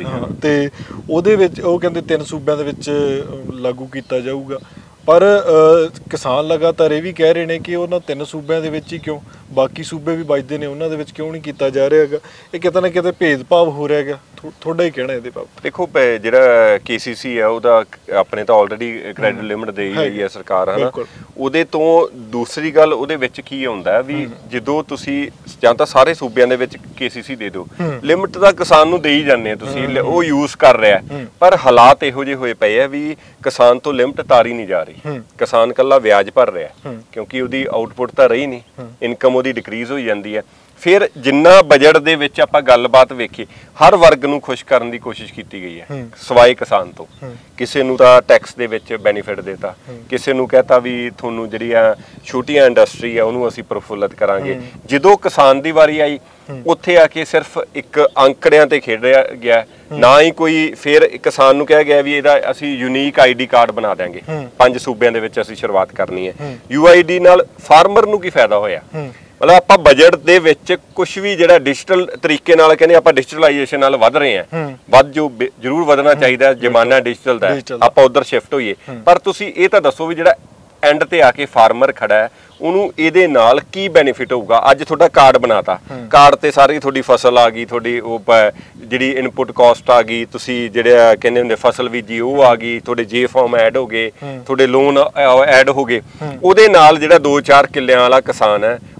ਤੇ ਉਹਦੇ ਵਿੱਚ ਉਹ ਕਹਿੰਦੇ ਤਿੰਨ ਸੂਬਿਆਂ ਦੇ ਵਿੱਚ ਲਾਗੂ ਕੀਤਾ ਜਾਊਗਾ। ਪਰ ਕਿਸਾਨ ਲਗਾਤਾਰ ਇਹ ਵੀ ਕਹਿ ਰਹੇ ਨੇ ਕਿ ਉਹਨਾਂ ਤਿੰਨ ਸੂਬਿਆਂ ਦੇ ਵਿੱਚ ਹੀ ਕਿਉਂ, ਬਾਕੀ ਸੂਬੇ ਵੀ ਵੱਜਦੇ ਨੇ, ਉਹਨਾਂ ਦੇ ਵਿੱਚ ਕਿਉਂ ਨਹੀਂ ਕੀਤਾ ਜਾ ਰਿਹਾ ਹੈਗਾ? ਇਹ ਕਿਤੇ ਨਾ ਕਿਤੇ ਭੇਦਭਾਵ ਹੋ ਰਿਹਾ ਹੈਗਾ, ਤੁਹਾਡਾ ਹੀ ਕਹਿਣਾ ਇਹਦੇ ਬਾਬਤ? ਦੇਖੋ ਜਿਹੜਾ ਕੇਸੀਸੀ ਹੈ ਉਹਦਾ ਆਪਣੇ ਤਾਂ ਆਲਰੇਡੀ ਕ੍ਰੈਡਿਟ ਲਿਮਿਟ ਦੇ ਹੀ ਹੈ ਸਰਕਾਰ, ਹਨਾ। ਉਹਦੇ ਤੋਂ ਦੂਸਰੀ ਗੱਲ ਉਹਦੇ ਵਿੱਚ ਕੀ ਹੁੰਦਾ ਵੀ ਜਦੋਂ ਤੁਸੀਂ ਜਾਂ ਤਾਂ ਸਾਰੇ ਸੂਬਿਆਂ ਦੇ ਵਿੱਚ ਕੇਸੀਸੀ ਦੇ ਦਿਓ, ਲਿਮਿਟ ਤਾਂ ਕਿਸਾਨ ਨੂੰ ਦੇ ਹੀ ਜਾਂਦੇ ਆ ਤੁਸੀਂ, ਉਹ ਯੂਜ਼ ਕਰ ਰਿਹਾ, ਪਰ ਹਾਲਾਤ ਇਹੋ ਜਿਹੇ ਹੋਏ ਪਏ ਆ ਵੀ ਕਿਸਾਨ ਤੋਂ ਲਿਮਿਟ ਤਾਰੀ ਨਹੀਂ ਜਾ ਰਹੀ। ਕਿਸਾਨ ਕੱਲਾ ਵਿਆਜ ਭਰ ਰਿਹਾ ਕਿਉਂਕਿ ਉਹਦੀ ਆਊਟਪੁੱਟ ਤਾਂ ਰਹੀ ਨਹੀਂ, ਇਨਕਮ ਉਹਦੀ ਡਿਕਰੀਜ਼ ਹੋਈ ਜਾਂਦੀ ਹੈ। ਫਿਰ ਜਿੰਨਾ ਬਜਟ ਦੇ ਵਿੱਚ ਆਪਾਂ ਗੱਲਬਾਤ ਵੇਖੀ, ਹਰ ਵਰਗ ਨੂੰ ਖੁਸ਼ ਕਰਨ ਦੀ ਕੋਸ਼ਿਸ਼ ਕੀਤੀ ਗਈ ਹੈ ਸਵਾਏ ਕਿਸਾਨ ਤੋਂ। ਕਿਸੇ ਨੂੰ ਤਾਂ ਟੈਕਸ ਦੇ ਵਿੱਚ ਬੈਨੀਫਿਟ ਦੇਤਾ, ਕਿਸੇ ਨੂੰ ਕਹਤਾ ਵੀ ਤੁਹਾਨੂੰ ਜਿਹੜੀ ਆ ਛੋਟੀਆਂ ਇੰਡਸਟਰੀ ਆ ਉਹਨੂੰ ਅਸੀਂ ਪ੍ਰਫੁੱਲਤ ਕਰਾਂਗੇ। ਜਦੋਂ ਕਿਸਾਨ ਦੀ ਵਾਰੀ ਆਈ ਉੱਥੇ ਆ ਕੇ ਸਿਰਫ ਇੱਕ ਅੰਕੜਿਆਂ ਤੇ ਖੇਡਿਆ ਗਿਆ, ਨਾ ਹੀ ਕੋਈ ਫਿਰ ਕਿਸਾਨ ਨੂੰ ਕਿਹਾ ਗਿਆ ਵੀ ਇਹਦਾ ਅਸੀਂ ਯੂਨੀਕ ਆਈਡੀ ਕਾਰਡ ਬਣਾ ਦਿਆਂਗੇ, ਪੰਜ ਸੂਬਿਆਂ ਦੇ ਵਿੱਚ ਅਸੀਂ ਸ਼ੁਰੂਆਤ ਕਰਨੀ ਹੈ। ਯੂ ਆਈ ਡੀ ਨਾਲ ਫਾਰਮਰ ਨੂੰ ਕੀ ਫਾਇਦਾ ਹੋਇਆ? ਮਤਲਬ ਆਪਾਂ ਬਜਟ ਦੇ ਵਿੱਚ ਕੁਝ ਵੀ ਜਿਹੜਾ ਡਿਜੀਟਲ ਤਰੀਕੇ ਨਾਲ ਕਹਿੰਦੇ ਆਪਾਂ ਡਿਜੀਟਲਾਈਜੇਸ਼ਨ ਨਾਲ ਵਧ ਰਹੇ ਹਾਂ, ਵੱਧ ਜੋ ਜ਼ਰੂਰ ਵਧਣਾ ਚਾਹੀਦਾ, ਜ਼ਮਾਨਾ ਡਿਜੀਟਲ ਦਾ, ਆਪਾਂ ਉਧਰ ਸ਼ਿਫਟ ਹੋਈਏ। ਪਰ ਤੁਸੀਂ ਇਹ ਤਾਂ ਦੱਸੋ ਵੀ ਜਿਹੜਾ ਐਂਡ ਤੇ ਆ ਕੇ ਫਾਰਮਰ ਖੜਾ ਹੈ ਉਹਨੂੰ ਇਹਦੇ ਨਾਲ ਕੀ ਬੈਨੀਫਿਟ ਹੋਊਗਾ? ਅੱਜ ਤੁਹਾਡਾ ਕਾਰਡ ਬਣਾਤਾ, ਕਾਰਡ ਤੇ ਸਾਰੀ ਤੁਹਾਡੀ ਫਸਲ ਆ ਗਈ, ਤੁਹਾਡੀ ਉਹ ਜਿਹੜੀ ਇਨਪੁਟ ਕਾਸਟ ਆ ਗਈ, ਤੁਸੀਂ ਜਿਹੜਾ ਕਹਿੰਦੇ ਹੁੰਦੇ ਫਸਲ ਬੀਜੀ ਉਹ ਆ ਗਈ, ਤੁਹਾਡੇ ਜੇ ਫਾਰਮ ਐਡ ਹੋ ਗਏ, ਤੁਹਾਡੇ ਲੋਨ ਐਡ ਹੋ ਗਏ। ਉਹਦੇ ਨਾਲ ਜਿਹੜਾ ਦੋ ਚਾਰ ਕਿੱਲਿਆਂ ਵਾਲਾ ਕਿਸਾਨ ਹੈ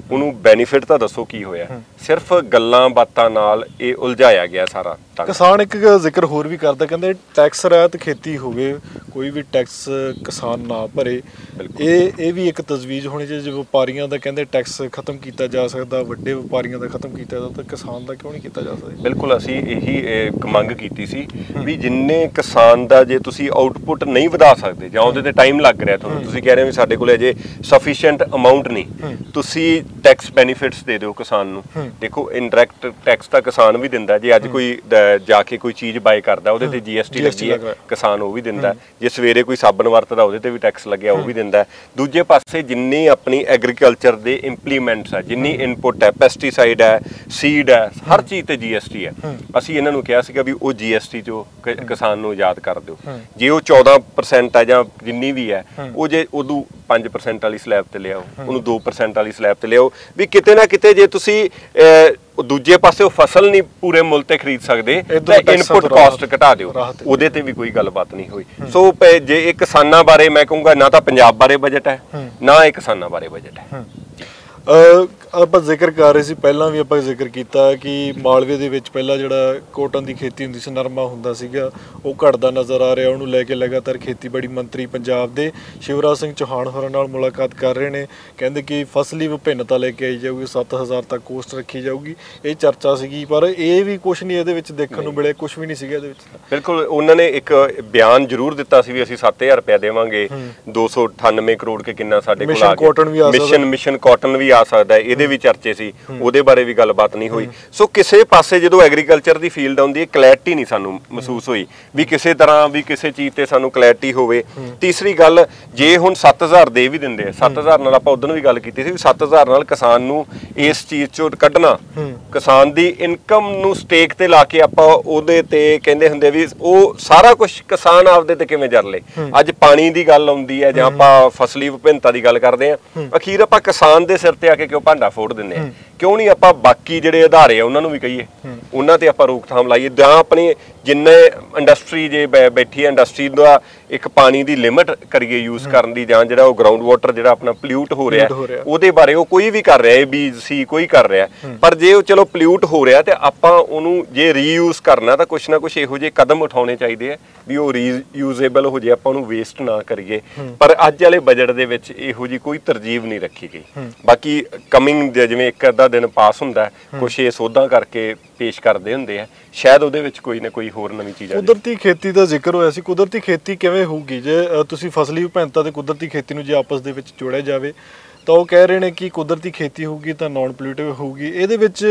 ਉਹਨੂੰ ਬੈਨੀਫਿਟ ਤਾਂ ਦੱਸੋ ਕੀ ਹੋਇਆ। ਸਿਰਫ ਗੱਲਾਂ ਬਾਤਾਂ ਨਾਲ ਇਹ ਉਲਝਾਇਆ ਗਿਆ ਸਾਰਾ। ਕਿਸਾਨ ਇੱਕ ਜ਼ਿਕਰ ਹੋਰ ਵੀ ਕਰਦਾ, ਕਹਿੰਦੇ ਟੈਕਸ ਰਹਿਤ ਖੇਤੀ ਹੋਵੇ, ਕੋਈ ਵੀ ਟੈਕਸ ਕਿਸਾਨ ਨਾ ਭਰੇ। ਇਹ ਇਹ ਵੀ ਇੱਕ ਤਜਵੀਜ਼ ਹੋਣੀ ਚਾਹੀਦੀ। ਜੇ ਵਪਾਰੀਆਂ ਦਾ ਕਹਿੰਦੇ ਟੈਕਸ ਖਤਮ ਕੀਤਾ ਜਾ ਸਕਦਾ, ਵੱਡੇ ਵਪਾਰੀਆਂ ਦਾ ਖਤਮ ਕੀਤਾ ਜਾਂਦਾ, ਤਾਂ ਕਿਸਾਨ ਦਾ ਕਿਉਂ ਨਹੀਂ ਕੀਤਾ ਜਾ ਸਕਦਾ? ਬਿਲਕੁਲ, ਅਸੀਂ ਇਹੀ ਇੱਕ ਮੰਗ ਕੀਤੀ ਸੀ ਵੀ ਜਿੰਨੇ ਕਿਸਾਨ ਦਾ ਜੇ ਤੁਸੀਂ ਆਊਟਪੁੱਟ ਨਹੀਂ ਵਧਾ ਸਕਦੇ ਜਾਂ ਉਹਦੇ ਤੇ ਟਾਈਮ ਲੱਗ ਰਿਹਾ ਤੁਹਾਨੂੰ, ਤੁਸੀਂ ਕਹਿ ਰਹੇ ਹੋ ਵੀ ਸਾਡੇ ਕੋਲ ਅਜੇ ਸਫੀਸ਼ੀਐਂਟ ਅਮਾਉਂਟ ਨਹੀਂ, ਤੁਸੀਂ ਟੈਕਸ ਬੈਨੀਫਿਟਸ ਦੇ ਦਿਓ ਕਿਸਾਨ ਨੂੰ। ਦੇਖੋ ਇਨਡਾਇਰੈਕਟ ਟੈਕਸ ਤਾਂ ਕਿਸਾਨ ਵੀ ਦਿੰਦਾ। ਜੇ ਅੱਜ ਕੋਈ ਜਾ ਕੇ ਕੋਈ ਚੀਜ਼ ਬਾਏ ਕਰਦਾ ਉਹਦੇ ਤੇ ਜੀਐਸਟੀ ਲੱਗੀ ਹੈ, ਕਿਸਾਨ ਉਹ ਵੀ ਦਿੰਦਾ। ਜੇ ਸਵੇਰੇ ਕੋਈ ਸਾਬਣ ਵਰਤਦਾ ਉਹਦੇ ਤੇ ਵੀ ਟੈਕਸ ਲੱਗਿਆ, ਉਹ ਵੀ ਦਿੰਦਾ। ਦੂਜੇ ਪਾਸੇ ਜਿੰਨੀ ਆਪਣੀ ਐਗਰੀਕਲਚਰ ਦੇ ਇੰਪਲੀਮੈਂਟਸ ਆ, ਜਿੰਨੀ ਇਨਪੁਟ ਹੈ, ਪੈਸਟੀਸਾਈਡ ਹੈ, ਸੀਡ ਹੈ, ਹਰ ਚੀਜ਼ ਤੇ ਜੀਐਸਟੀ ਹੈ। ਅਸੀਂ ਇਹਨਾਂ ਨੂੰ ਕਿਹਾ ਸੀਗਾ ਵੀ ਉਹ ਜੀਐਸਟੀ ਚੋਂ ਕਿਸਾਨ ਨੂੰ ਆਜ਼ਾਦ ਕਰ ਦਿਓ। ਜੇ ਉਹ ਚੌਦਾਂ ਪਰਸੈਂਟ ਹੈ ਜਾਂ ਜਿੰਨੀ ਵੀ ਹੈ, ਉਹ ਜੇ ਉਦੋਂ ਪੰਜ ਪਰਸੈਂਟ ਵਾਲੀ ਸਲੈਬ ਤੇ ਲਿਆਓ, ਉਹਨੂੰ ਦੋ ਪਰਸੈਂਟ ਵਾਲੀ ਸਲੈਬ ਤੇ ਲਿਆਓ। ਵੀ ਕਿਤੇ ਨਾ ਕਿਤੇ ਜੇ ਤੁਸੀਂ ਦੂਜੇ ਪਾਸੇ ਉਹ ਫਸਲ ਨਹੀਂ ਪੂਰੇ ਮੁੱਲ ਤੇ ਖਰੀਦ ਸਕਦੇ ਤਾਂ ਇਨਪੁਟ ਕਾਸਟ ਘਟਾ ਦਿਓ, ਉਹਦੇ ਤੇ ਵੀ ਕੋਈ ਗੱਲਬਾਤ ਨਹੀਂ ਹੋਈ। ਸੋ ਜੇ ਇਹ ਕਿਸਾਨਾਂ ਬਾਰੇ ਮੈਂ ਕਹੂੰਗਾ, ਨਾ ਤਾਂ ਪੰਜਾਬ ਬਾਰੇ ਬਜਟ ਹੈ, ਨਾ ਇਹ ਕਿਸਾਨਾਂ ਬਾਰੇ ਬਜਟ ਹੈ। ਆਪਾਂ ਜ਼ਿਕਰ ਕਰ ਰਹੇ ਸੀ, ਪਹਿਲਾਂ ਵੀ ਆਪਾਂ ਜ਼ਿਕਰ ਕੀਤਾ ਕਿ ਮਾਲਵੇ ਦੇ ਵਿੱਚ ਪਹਿਲਾਂ ਜਿਹੜਾ ਕੋਟਨ ਦੀ ਖੇਤੀ ਹੁੰਦੀ ਸੀ, ਨਰਮਾ ਹੁੰਦਾ ਸੀਗਾ, ਉਹ ਘਟਦਾ ਨਜ਼ਰ ਆ ਰਿਹਾ। ਉਹਨੂੰ ਲੈ ਕੇ ਲਗਾਤਾਰ ਖੇਤੀਬਾੜੀ ਮੰਤਰੀ ਪੰਜਾਬ ਦੇ ਸ਼ਿਵਰਾਜ ਸਿੰਘ ਚੌਹਾਨ ਹੋਰਾਂ ਨਾਲ ਮੁਲਾਕਾਤ ਕਰ ਰਹੇ ਨੇ। ਕਹਿੰਦੇ ਕਿ ਫਸਲੀ ਵਿਭਿੰਨਤਾ ਲੈ ਕੇ ਆਈ ਜਾਊਗੀ, ਸੱਤ ਹਜ਼ਾਰ ਤੱਕ ਕੋਸਟ ਰੱਖੀ ਜਾਊਗੀ। ਇਹ ਚਰਚਾ ਸੀਗੀ, ਪਰ ਇਹ ਵੀ ਕੁਛ ਨਹੀਂ ਇਹਦੇ ਵਿੱਚ ਦੇਖਣ ਨੂੰ ਮਿਲਿਆ, ਕੁਛ ਵੀ ਨਹੀਂ ਸੀਗਾ ਇਹਦੇ ਵਿੱਚ। ਬਿਲਕੁਲ, ਉਹਨਾਂ ਨੇ ਇੱਕ ਬਿਆਨ ਜ਼ਰੂਰ ਦਿੱਤਾ ਸੀ ਵੀ ਅਸੀਂ ਸੱਤ ਹਜ਼ਾਰ ਰੁਪਇਆ ਦੇਵਾਂਗੇ, ਦੋ ਸੌ ਅਠਾਨਵੇਂ ਕਰੋੜ ਕੇ ਕਿੰਨਾ ਸਾਡੇ ਕੋਲ ਆ ਗਿਆ, ਮਿਸ਼ਨ ਮਿਸ਼ਨ ਕਾਟਨ ਵੀ ਆ ਸਕਦਾ, ਇਹਦੇ ਵੀ ਚਰਚੇ ਸੀ, ਉਹਦੇ ਬਾਰੇ ਵੀ ਗੱਲਬਾਤ ਨਹੀਂ ਹੋਈ। ਸੋ ਕਿਸੇ ਪਾਸੇ ਜਦੋਂ ਐਗਰੀਕਲਚਰ ਦੀ ਫੀਲਡ ਆਉਂਦੀ ਹੈ, ਕਲੈਰਿਟੀ ਨਹੀਂ ਸਾਨੂੰ ਮਹਿਸੂਸ ਹੋਈ ਵੀ ਕਿਸੇ ਤਰ੍ਹਾਂ ਵੀ ਕਿਸੇ ਚੀਜ਼ ਤੇ ਸਾਨੂੰ ਕਲੈਰਿਟੀ ਹੋਵੇ। ਤੀਸਰੀ ਗੱਲ, ਜੇ ਹੁਣ ਸੱਤ ਹਜ਼ਾਰ ਦੇ ਵੀ ਦਿੰਦੇ ਆ, ਸੱਤ ਹਜ਼ਾਰ ਨਾਲ ਆਪਾਂ ਉਦੋਂ ਵੀ ਗੱਲ ਕੀਤੀ ਸੀ ਵੀ ਸੱਤ ਹਜ਼ਾਰ ਨਾਲ ਕਿਸਾਨ ਨੂੰ ਇਸ ਚੀਜ਼ ਚੋਂ ਕੱਢਣਾ, ਕਿਸਾਨ ਦੀ ਇਨਕਮ ਨੂੰ ਸਟੇਕ ਤੇ ਲਾ ਕੇ ਆਪਾਂ ਉਹਦੇ ਤੇ ਕਹਿੰਦੇ ਹੁੰਦੇ ਵੀ ਉਹ ਸਾਰਾ ਕੁਝ ਕਿਸਾਨ ਆਪਦੇ ਤੇ ਕਿਵੇਂ ਜਰ ਲੇ। ਅੱਜ ਪਾਣੀ ਦੀ ਗੱਲ ਆਉਂਦੀ ਹੈ ਜਾਂ ਆਪਾਂ ਫਸਲੀ ਵਿਭਿੰਨਤਾ ਦੀ ਗੱਲ ਕਰਦੇ ਆ, ਅਖੀਰ ਆਪਾਂ ਕਿਸਾਨ ਦੇ ਸਿਰ ਤੇ ਆ ਕੇ ਕਿਉਂ ਭਾਂਡਾ ਫੋੜ ਦਿੰਦੇ ਆ? ਕਿਉਂ ਨਹੀਂ ਆਪਾਂ ਬਾਕੀ ਜਿਹੜੇ ਅਧਾਰੇ ਆ ਉਹਨਾਂ ਨੂੰ ਵੀ ਕਹੀਏ, ਉਹਨਾਂ ਤੇ ਆਪਾਂ ਰੋਕਥਾਮ ਲਾਈਏ। ਜਾਂ ਆਪਣੀ ਜਿੰਨੇ ਇੰਡਸਟਰੀ ਜੇ ਬੈਠੀ ਹੈ, ਇੰਡਸਟਰੀ ਦਾ ਇੱਕ ਪਾਣੀ ਦੀ ਲਿਮਿਟ ਕਰੀਏ ਯੂਜ਼ ਕਰਨ ਦੀ, ਜਾਂ ਜਿਹੜਾ ਉਹ ਗਰਾਊਂਡ ਵਾਟਰ ਜਿਹੜਾ ਆਪਣਾ ਪੋਲਿਊਟ ਹੋ ਰਿਹਾ ਉਹਦੇ ਬਾਰੇ ਉਹ ਕੋਈ ਵੀ ਕਰ ਰਿਹਾ, ਏ ਬੀ ਸੀ ਕੋਈ ਕਰ ਰਿਹਾ। ਪਰ ਜੇ ਉਹ ਚਲੋ ਪੋਲਿਊਟ ਹੋ ਰਿਹਾ ਤੇ ਆਪਾਂ ਉਹਨੂੰ ਜੇ ਰੀਯੂਜ਼ ਕਰਨਾ ਤਾਂ ਕੁਛ ਨਾ ਕੁਛ ਇਹੋ ਜਿਹੇ ਕਦਮ ਉਠਾਉਣੇ ਚਾਹੀਦੇ ਆ ਵੀ ਉਹ ਰੀਯੂਜ਼ੇਬਲ ਹੋ ਜੇ, ਆਪਾਂ ਉਹਨੂੰ ਵੇਸਟ ਨਾ ਕਰੀਏ। ਪਰ ਅੱਜ ਵਾਲੇ ਬਜਟ ਦੇ ਵਿੱਚ ਇਹੋ ਜਿਹੀ ਕੋਈ ਤਰਜੀਬ ਨਹੀਂ ਰੱਖੀ ਗਈ। ਬਾਕੀ ਕਮਿੰਗ ਜਿਵੇਂ ਇੱਕ ਅੱਧਾ ਦਿਨ ਪਾਸ ਹੁੰਦਾ, ਕੁਛ ਇਹ ਸੋਧਾਂ ਕਰਕੇ ਪੇਸ਼ ਕਰਦੇ ਹੁੰਦੇ ਆ, ਸ਼ਾਇਦ ਉਹਦੇ ਵਿੱਚ ਕੋਈ ਨਾ ਕੋਈ ਹੋਰ ਨਵੀਂ ਚੀਜ਼ ਆ। ਕੁਦਰਤੀ ਖੇਤੀ ਦਾ ਜ਼ਿਕਰ ਹੋਇਆ ਸੀ, ਕੁਦਰਤੀ ਖੇਤੀ ਕਿਵੇਂ ਹੋਊਗੀ ਜੇ ਤੁਸੀਂ ਫਸਲੀ ਵਿਭਿੰਨਤਾ ਤੇ ਕੁਦਰਤੀ ਖੇਤੀ ਨੂੰ ਜੇ ਆਪਸ ਦੇ ਵਿੱਚ ਜੋੜਿਆ ਜਾਵੇ? ਤਾਂ ਉਹ ਕਹਿ ਰਹੇ ਨੇ ਕਿ ਕੁਦਰਤੀ ਖੇਤੀ ਹੋਊਗੀ ਤਾਂ ਨੌਨ ਪੋਲਿਊਟਿਵ ਹੋਊਗੀ। ਇਹਦੇ ਵਿੱਚ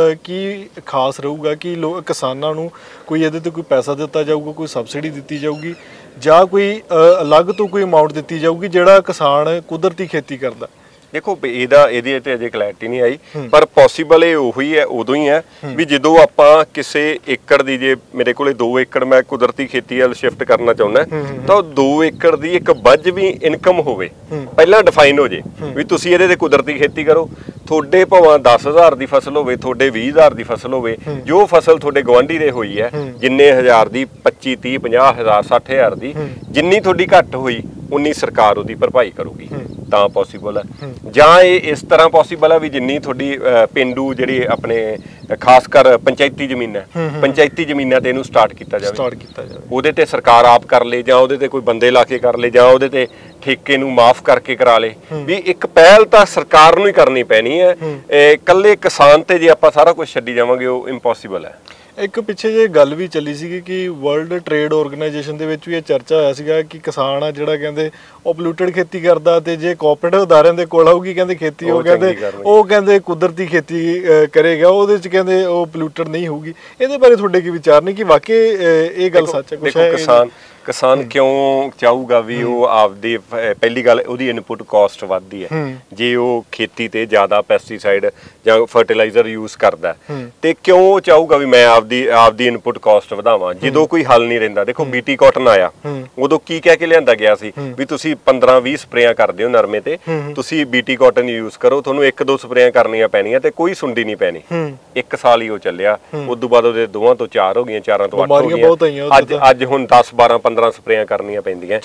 ਕੀ ਖਾਸ ਰਹੂਗਾ ਕਿ ਲੋ ਕਿਸਾਨਾਂ ਨੂੰ ਕੋਈ ਇਹਦੇ ਤੇ ਕੋਈ ਪੈਸਾ ਦਿੱਤਾ ਜਾਊਗਾ, ਕੋਈ ਸਬਸਿਡੀ ਦਿੱਤੀ ਜਾਊਗੀ, ਜਾਂ ਕੋਈ ਅਲੱਗ ਤੋਂ ਕੋਈ ਅਮਾਊਂਟ ਦਿੱਤੀ ਜਾਊਗੀ ਜਿਹੜਾ ਕਿਸਾਨ ਕੁਦਰਤੀ ਖੇਤੀ ਕਰਦਾ? ਦੇਖੋ ਇਹਦਾ ਇਹਦੀ ਤੇ ਅਜੇ ਕਲੈਰਿਟੀ ਨਹੀਂ ਆਈ, ਪਰ ਪੋਸੀਬਲ ਇਹ ਉਹੀ ਹੈ, ਉਦੋਂ ਹੀ ਹੈ ਵੀ ਜਦੋਂ ਆਪਾਂ ਕਿਸੇ ਏਕੜ ਦੀ, ਜੇ ਮੇਰੇ ਕੋਲੇ ਦੋ ਏਕੜ ਮੈਂ ਕੁਦਰਤੀ ਖੇਤੀ ਵੱਲ ਸ਼ਿਫਟ ਕਰਨਾ ਚਾਹੁੰਦਾ, ਤਾਂ ਉਹ ਦੋ ਏਕੜ ਦੀ ਇੱਕ ਵੱਜ ਵੀ ਇਨਕਮ ਹੋਵੇ, ਪਹਿਲਾਂ ਡਿਫਾਈਨ ਹੋ ਜੇ ਵੀ ਤੁਸੀਂ ਇਹਦੇ ਤੇ ਕੁਦਰਤੀ ਖੇਤੀ ਕਰੋ। ਤੁਹਾਡੇ ਭਾਵੇਂ ਦਸ ਹਜ਼ਾਰ ਦੀ ਫਸਲ ਹੋਵੇ, ਤੁਹਾਡੇ ਵੀਹ ਹਜ਼ਾਰ ਦੀ ਫਸਲ ਹੋਵੇ, ਜੋ ਫਸਲ ਤੁਹਾਡੇ ਗੁਆਂਢੀ ਦੇ ਹੋਈ ਹੈ, ਜਿੰਨੇ ਹਜ਼ਾਰ ਦੀ, ਪੱਚੀ ਤੀਹ ਪੰਜਾਹ ਹਜ਼ਾਰ ਸੱਠ ਹਜ਼ਾਰ ਦੀ, ਜਿੰਨੀ ਤੁਹਾਡੀ ਘੱਟ ਹੋਈ ਉਨੀ ਸਰਕਾਰ ਉਹਦੀ ਭਰਪਾਈ ਕਰੂਗੀ, ਤਾਂ ਪੋਸੀਬਲ ਹੈ। ਜਾਂ ਇਹ ਇਸ ਤਰ੍ਹਾਂ ਪੋਸੀਬਲ ਹੈ ਵੀ ਜਿੰਨੀ ਤੁਹਾਡੀ ਪਿੰਡੂ ਜਿਹੜੀ ਆਪਣੇ ਖਾਸ ਕਰ ਪੰਚਾਇਤੀ ਜ਼ਮੀਨਾਂ, ਪੰਚਾਇਤੀ ਜ਼ਮੀਨਾਂ ਤੇ ਇਹਨੂੰ ਸਟਾਰਟ ਕੀਤਾ ਜਾਵੇ, ਸਟਾਰਟ ਕੀਤਾ ਜਾਵੇ, ਉਹਦੇ ਤੇ ਸਰਕਾਰ ਆਪ ਕਰ ਲੇ, ਜਾਂ ਉਹਦੇ ਤੇ ਕੋਈ ਬੰਦੇ ਲਾ ਕੇ ਕਰ ਲੇ, ਜਾਂ ਉਹਦੇ ਤੇ ਠੇਕੇ ਨੂੰ ਮਾਫ ਕਰਕੇ ਕਰਾ ਲੇ। ਵੀ ਇੱਕ ਪਹਿਲ ਤਾਂ ਸਰਕਾਰ ਨੂੰ ਹੀ ਕਰਨੀ ਪੈਣੀ ਹੈ, ਇਕੱਲੇ ਕਿਸਾਨ ਤੇ ਜੇ ਆਪਾਂ ਸਾਰਾ ਕੁਝ ਛੱਡੀ ਜਾਵਾਂਗੇ ਉਹ ਇੰਪੋਸੀਬਲ ਹੈ। ਇੱਕ ਪਿੱਛੇ ਜੇ ਗੱਲ ਵੀ ਚੱਲੀ ਸੀਗੀ ਕਿ ਵਰਲਡ ਟ੍ਰੇਡ ਆਰਗੇਨਾਈਜੇਸ਼ਨ ਦੇ ਵਿੱਚ ਵੀ ਇਹ ਚਰਚਾ ਹੋਇਆ ਸੀਗਾ ਕਿ ਕਿਸਾਨ ਆ ਜਿਹੜਾ ਕਹਿੰਦੇ ਉਹ ਪੋਲਿਊਟਡ ਖੇਤੀ ਕਰਦਾ, ਤੇ ਜੇ ਕੋਆਪਰੇਟਿਵ ਅਦਾਰਿਆਂ ਦੇ ਕੋਲ ਆਊਗੀ ਕਹਿੰਦੇ ਖੇਤੀ, ਉਹ ਕਹਿੰਦੇ ਉਹ ਕਹਿੰਦੇ ਕੁਦਰਤੀ ਖੇਤੀ ਕਰੇਗਾ, ਉਹਦੇ ਚ ਕਹਿੰਦੇ ਉਹ ਪੋਲਿਊਟਡ ਨਹੀਂ ਹੋਊਗੀ। ਇਹਦੇ ਬਾਰੇ ਤੁਹਾਡੇ ਕੀ ਵਿਚਾਰ ਨੇ ਕਿ ਵਾਕਈ ਇਹ ਗੱਲ ਸੱਚ ਹੈ? ਕੁਛ ਹੈ ਕਿਸਾਨ ਕਿਸਾਨ ਕਿਉਂ ਚਾਹੂਗਾ ਵੀ ਉਹ ਆਪਦੀ, ਪਹਿਲੀ ਗੱਲ ਉਹਦੀ ਇਨਪੁਟ ਕਾਸਟ ਵੱਧਦੀ ਹੈ ਜੇ ਉਹ ਖੇਤੀ ਤੇ ਜ਼ਿਆਦਾ ਪੈਸਟੀਸਾਈਡ ਜਾਂ ਫਰਟੀਲਾਈਜ਼ਰ ਯੂਜ਼ ਕਰਦਾ, ਤੇ ਕਿਉਂ ਚਾਹੂਗਾ ਵੀ ਮੈਂ ਆਪਦੀ ਆਪਦੀ ਇਨਪੁਟ ਕਾਸਟ ਵਧਾਵਾਂ ਜਦੋਂ ਕੋਈ ਹੱਲ ਨਹੀਂ ਰਹਿੰਦਾ? ਦੇਖੋ ਬੀਟੀ ਕਾਟਨ ਆਇਆ, ਉਦੋਂ ਕੀ ਕਹਿ ਕੇ ਲਿਆਂਦਾ ਗਿਆ ਸੀ ਵੀ ਤੁਸੀਂ ਪੰਦਰਾਂ ਵੀਹ ਸਪਰੇਆਂ ਕਰਦੇ ਹੋ ਨਰਮੇ ਤੇ, ਤੁਸੀਂ ਬੀਟੀ ਕਾਟਨ ਯੂਜ਼ ਕਰੋ, ਤੁਹਾਨੂੰ ਇੱਕ ਦੋ ਸਪਰੇਆਂ ਕਰਨੀਆਂ ਪੈਣੀਆਂ ਤੇ ਕੋਈ ਸੁੰਡੀ ਨਹੀਂ ਪੈਣੀ। ਇੱਕ ਸਾਲ ਹੀ ਉਹ ਚੱਲਿਆ, ਉਸ ਤੋਂ ਬਾਅਦ ਉਹਦੇ ਦੋਵਾਂ ਤੋਂ ਚਾਰ ਹੋ ਗਈਆਂ, ਚਾਰਾਂ ਤੋਂ ਅੱਠ ਹੋ ਗਈਆਂ। ਅੱਜ ਅੱਜ ਹੁਣ ਦਸ ਬਾਰਾਂ ਪੰਦਰਾਂ ਸਪਰੇਆਂ ਕਰਨੀਆਂ ਪੈਂਦੀਆਂ।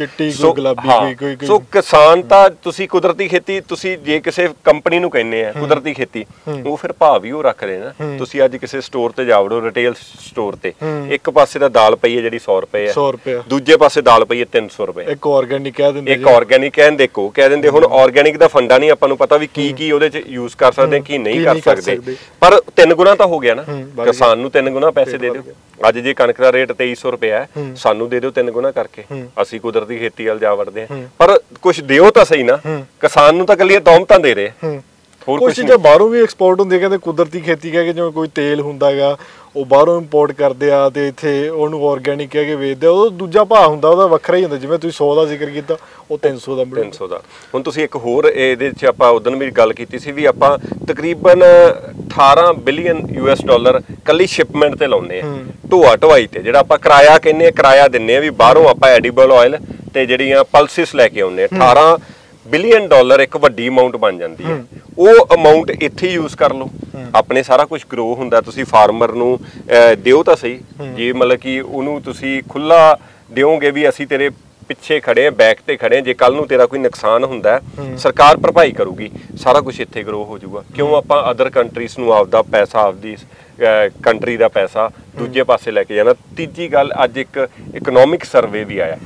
ਸੋ ਕਿਸਾਨ ਤਾਂ ਤੁਸੀਂ ਕੁਦਰਤੀ ਖੇਤੀ, ਤੁਸੀਂ ਜੇ ਕਿਸੇ ਕੰਪਨੀ ਨੂੰ ਕਹਿੰਦੇ ਆ ਕੁਦਰਤੀ ਖੇਤੀ, ਉਹ ਫਿਰ ਭਾਅ ਵੀ ਉਹ ਰੱਖਦੇ ਨਾ। ਤੁਸੀਂ ਅੱਜ ਕਿਸੇ ਸਟੋਰ ਤੇ ਜਾਵੜੋ, ਰਿਟੇਲ ਸਟੋਰ ਤੇ, ਇੱਕ ਪਾਸੇ ਦਾ ਦਾਲ ਪਈ ਹੈ ਜਿਹੜੀ ਸੌ ਰੁਪਏ ਆ, ਦੂਜੇ ਪਾਸੇ ਦਾਲ ਪਈ ਹੈ ਤਿੰਨ ਸੌ ਰੁਪਏ। ਇੱਕ ਆਰਗੈਨਿਕ ਕਹਿ ਦਿੰਦੇ, ਇੱਕ ਆਰਗੈਨਿਕ ਕਹਿੰਦੇ, ਕੋ ਕਹਿ ਦਿੰਦੇ। ਹੁਣ ਆਰਗੈਨਿਕ ਦਾ ਫੰਡਾ ਨਹੀਂ ਆਪਾਂ ਨੂੰ ਪਤਾ ਵੀ ਕੀ ਕੀ ਉਹਦੇ ਚ ਯੂਜ਼ ਕਰ ਸਕਦੇ, ਕੀ ਨਹੀਂ ਕਰ ਸਕਦੇ, ਪਰ ਤਿੰਨ ਗੁਣਾ ਤਾਂ ਹੋ ਗਿਆ ਨਾ। ਕਿਸਾਨ ਨੂੰ ਤਿੰਨ ਗੁਣਾ ਪੈਸੇ ਦੇ ਦਿਓ। ਅੱਜ ਜੇ ਕਣਕ ਦਾ ਰੇਟ ਤੇਈ ਸੌ ਰੁਪਇਆ ਹੈ, ਸਾਨੂੰ ਦੇ ਦਿਓ ਤਿੰਨ ਗੁਣਾ ਕਰਕੇ, ਅਸੀਂ ਕੁਦਰਤੀ ਖੇਤੀ ਵੱਲ ਜਾ ਵੜਦੇ ਹਾਂ। ਪਰ ਕੁਛ ਦਿਓ ਤਾਂ ਸਹੀ ਨਾ, ਕਿਸਾਨ ਨੂੰ ਤਾਂ ਕੱਲੀਆਂ ਤੌਮਤਾਂ ਦੇ ਰਹੇ। ਕੁਝ ਚੀਜ਼ਾਂ ਬਾਹਰੋਂ ਵੀ ਐਕਸਪੋਰਟ ਹੁੰਦੀਆਂ, ਕਹਿੰਦੇ ਕੁਦਰਤੀ ਖੇਤੀ ਕਹਿ ਕੇ, ਜਿਵੇਂ ਕੋਈ ਤੇਲ ਹੁੰਦਾ ਹੈਗਾ ਉਹ ਬਾਹਰੋਂ ਇੰਪੋਰਟ ਕਰਦੇ ਆ ਤੇ ਇੱਥੇ ਉਹਨੂੰ ਆਰਗੈਨਿਕ ਕਹਿ ਕੇ ਵੇਚਦੇ ਆ, ਉਹ ਦੂਜਾ ਭਾਅ ਹੁੰਦਾ, ਉਹਦਾ ਵੱਖਰਾ ਹੀ ਹੁੰਦਾ। ਜਿਵੇਂ ਤੁਸੀਂ ਸੌ ਦਾ ਜ਼ਿਕਰ ਕੀਤਾ, ਉਹ ਤਿੰਨ ਸੌ ਦਾ ਤਿੰਨ ਸੌ ਦਾ। ਹੁਣ ਤੁਸੀਂ ਇੱਕ ਹੋਰ ਇਹਦੇ 'ਚ ਆਪਾਂ ਉਦੋਂ ਵੀ ਗੱਲ ਕੀਤੀ ਸੀ ਵੀ ਆਪਾਂ ਤਕਰੀਬਨ ਅਠਾਰਾਂ ਬਿਲੀਅਨ ਯੂ ਐਸ ਡਾਲਰ ਕੱਲੀ ਸ਼ਿਪਮੈਂਟ ਤੇ ਲਾਉਂਦੇ ਆ, ਢੋਆ ਢਵਾਈ ਤੇ, ਜਿਹੜਾ ਆਪਾਂ ਕਿਰਾਇਆ ਕਹਿੰਦੇ ਆ, ਕਿਰਾਇਆ ਦਿੰਦੇ ਆ ਵੀ ਬਾਹਰੋਂ ਆਪਾਂ ਐਡੀਬਲ ਆਇਲ ਤੇ ਜਿਹੜੀਆਂ ਪਲਸਿਸ ਲੈ ਕੇ ਆਉਂਦੇ ਆ। ਅਠਾਰਾਂ ਬਿਲੀਅਨ ਡਾਲਰ ਇੱਕ ਵੱਡੀ ਅਮਾਉਂਟ ਬਣ ਜਾਂਦੀ ਹੈ। ਉਹ ਅਮਾਉਂਟ ਇੱਥੇ ਯੂਜ਼ ਕਰ ਲਓ, ਆਪਣੇ ਸਾਰਾ ਕੁਝ ਗਰੋ ਹੁੰਦਾ। ਤੁਸੀਂ ਫਾਰਮਰ ਨੂੰ ਦਿਓ ਤਾਂ ਸਹੀ, ਜੇ ਮਤਲਬ ਕਿ ਉਹਨੂੰ ਤੁਸੀਂ ਖੁੱਲਾ ਦਿਓਗੇ ਵੀ ਅਸੀਂ ਤੇਰੇ ਪਿੱਛੇ ਖੜੇ ਆ, ਬੈਕ ਤੇ ਖੜੇ ਆ, ਜੇ ਕੱਲ ਨੂੰ ਤੇਰਾ ਕੋਈ ਨੁਕਸਾਨ ਹੁੰਦਾ ਸਰਕਾਰ ਭਰਪਾਈ ਕਰੂਗੀ, ਸਾਰਾ ਕੁਝ ਇੱਥੇ ਗਰੋ ਹੋ ਜਾਊਗਾ। ਕਿਉਂ ਆਪਾਂ ਅਦਰ ਕੰਟਰੀਜ਼ ਨੂੰ ਆਪਦਾ ਪੈਸਾ, ਆਪਦੀ ਕੰਟਰੀ ਦਾ ਪੈਸਾ ਦੂਜੇ ਪਾਸੇ ਲੈ ਕੇ ਜਾਣਾ। ਤੀਜੀ ਗੱਲ, ਅੱਜ ਇੱਕ ਇਕਨੋਮਿਕ ਸਰਵੇ ਵੀ ਆਇਆ,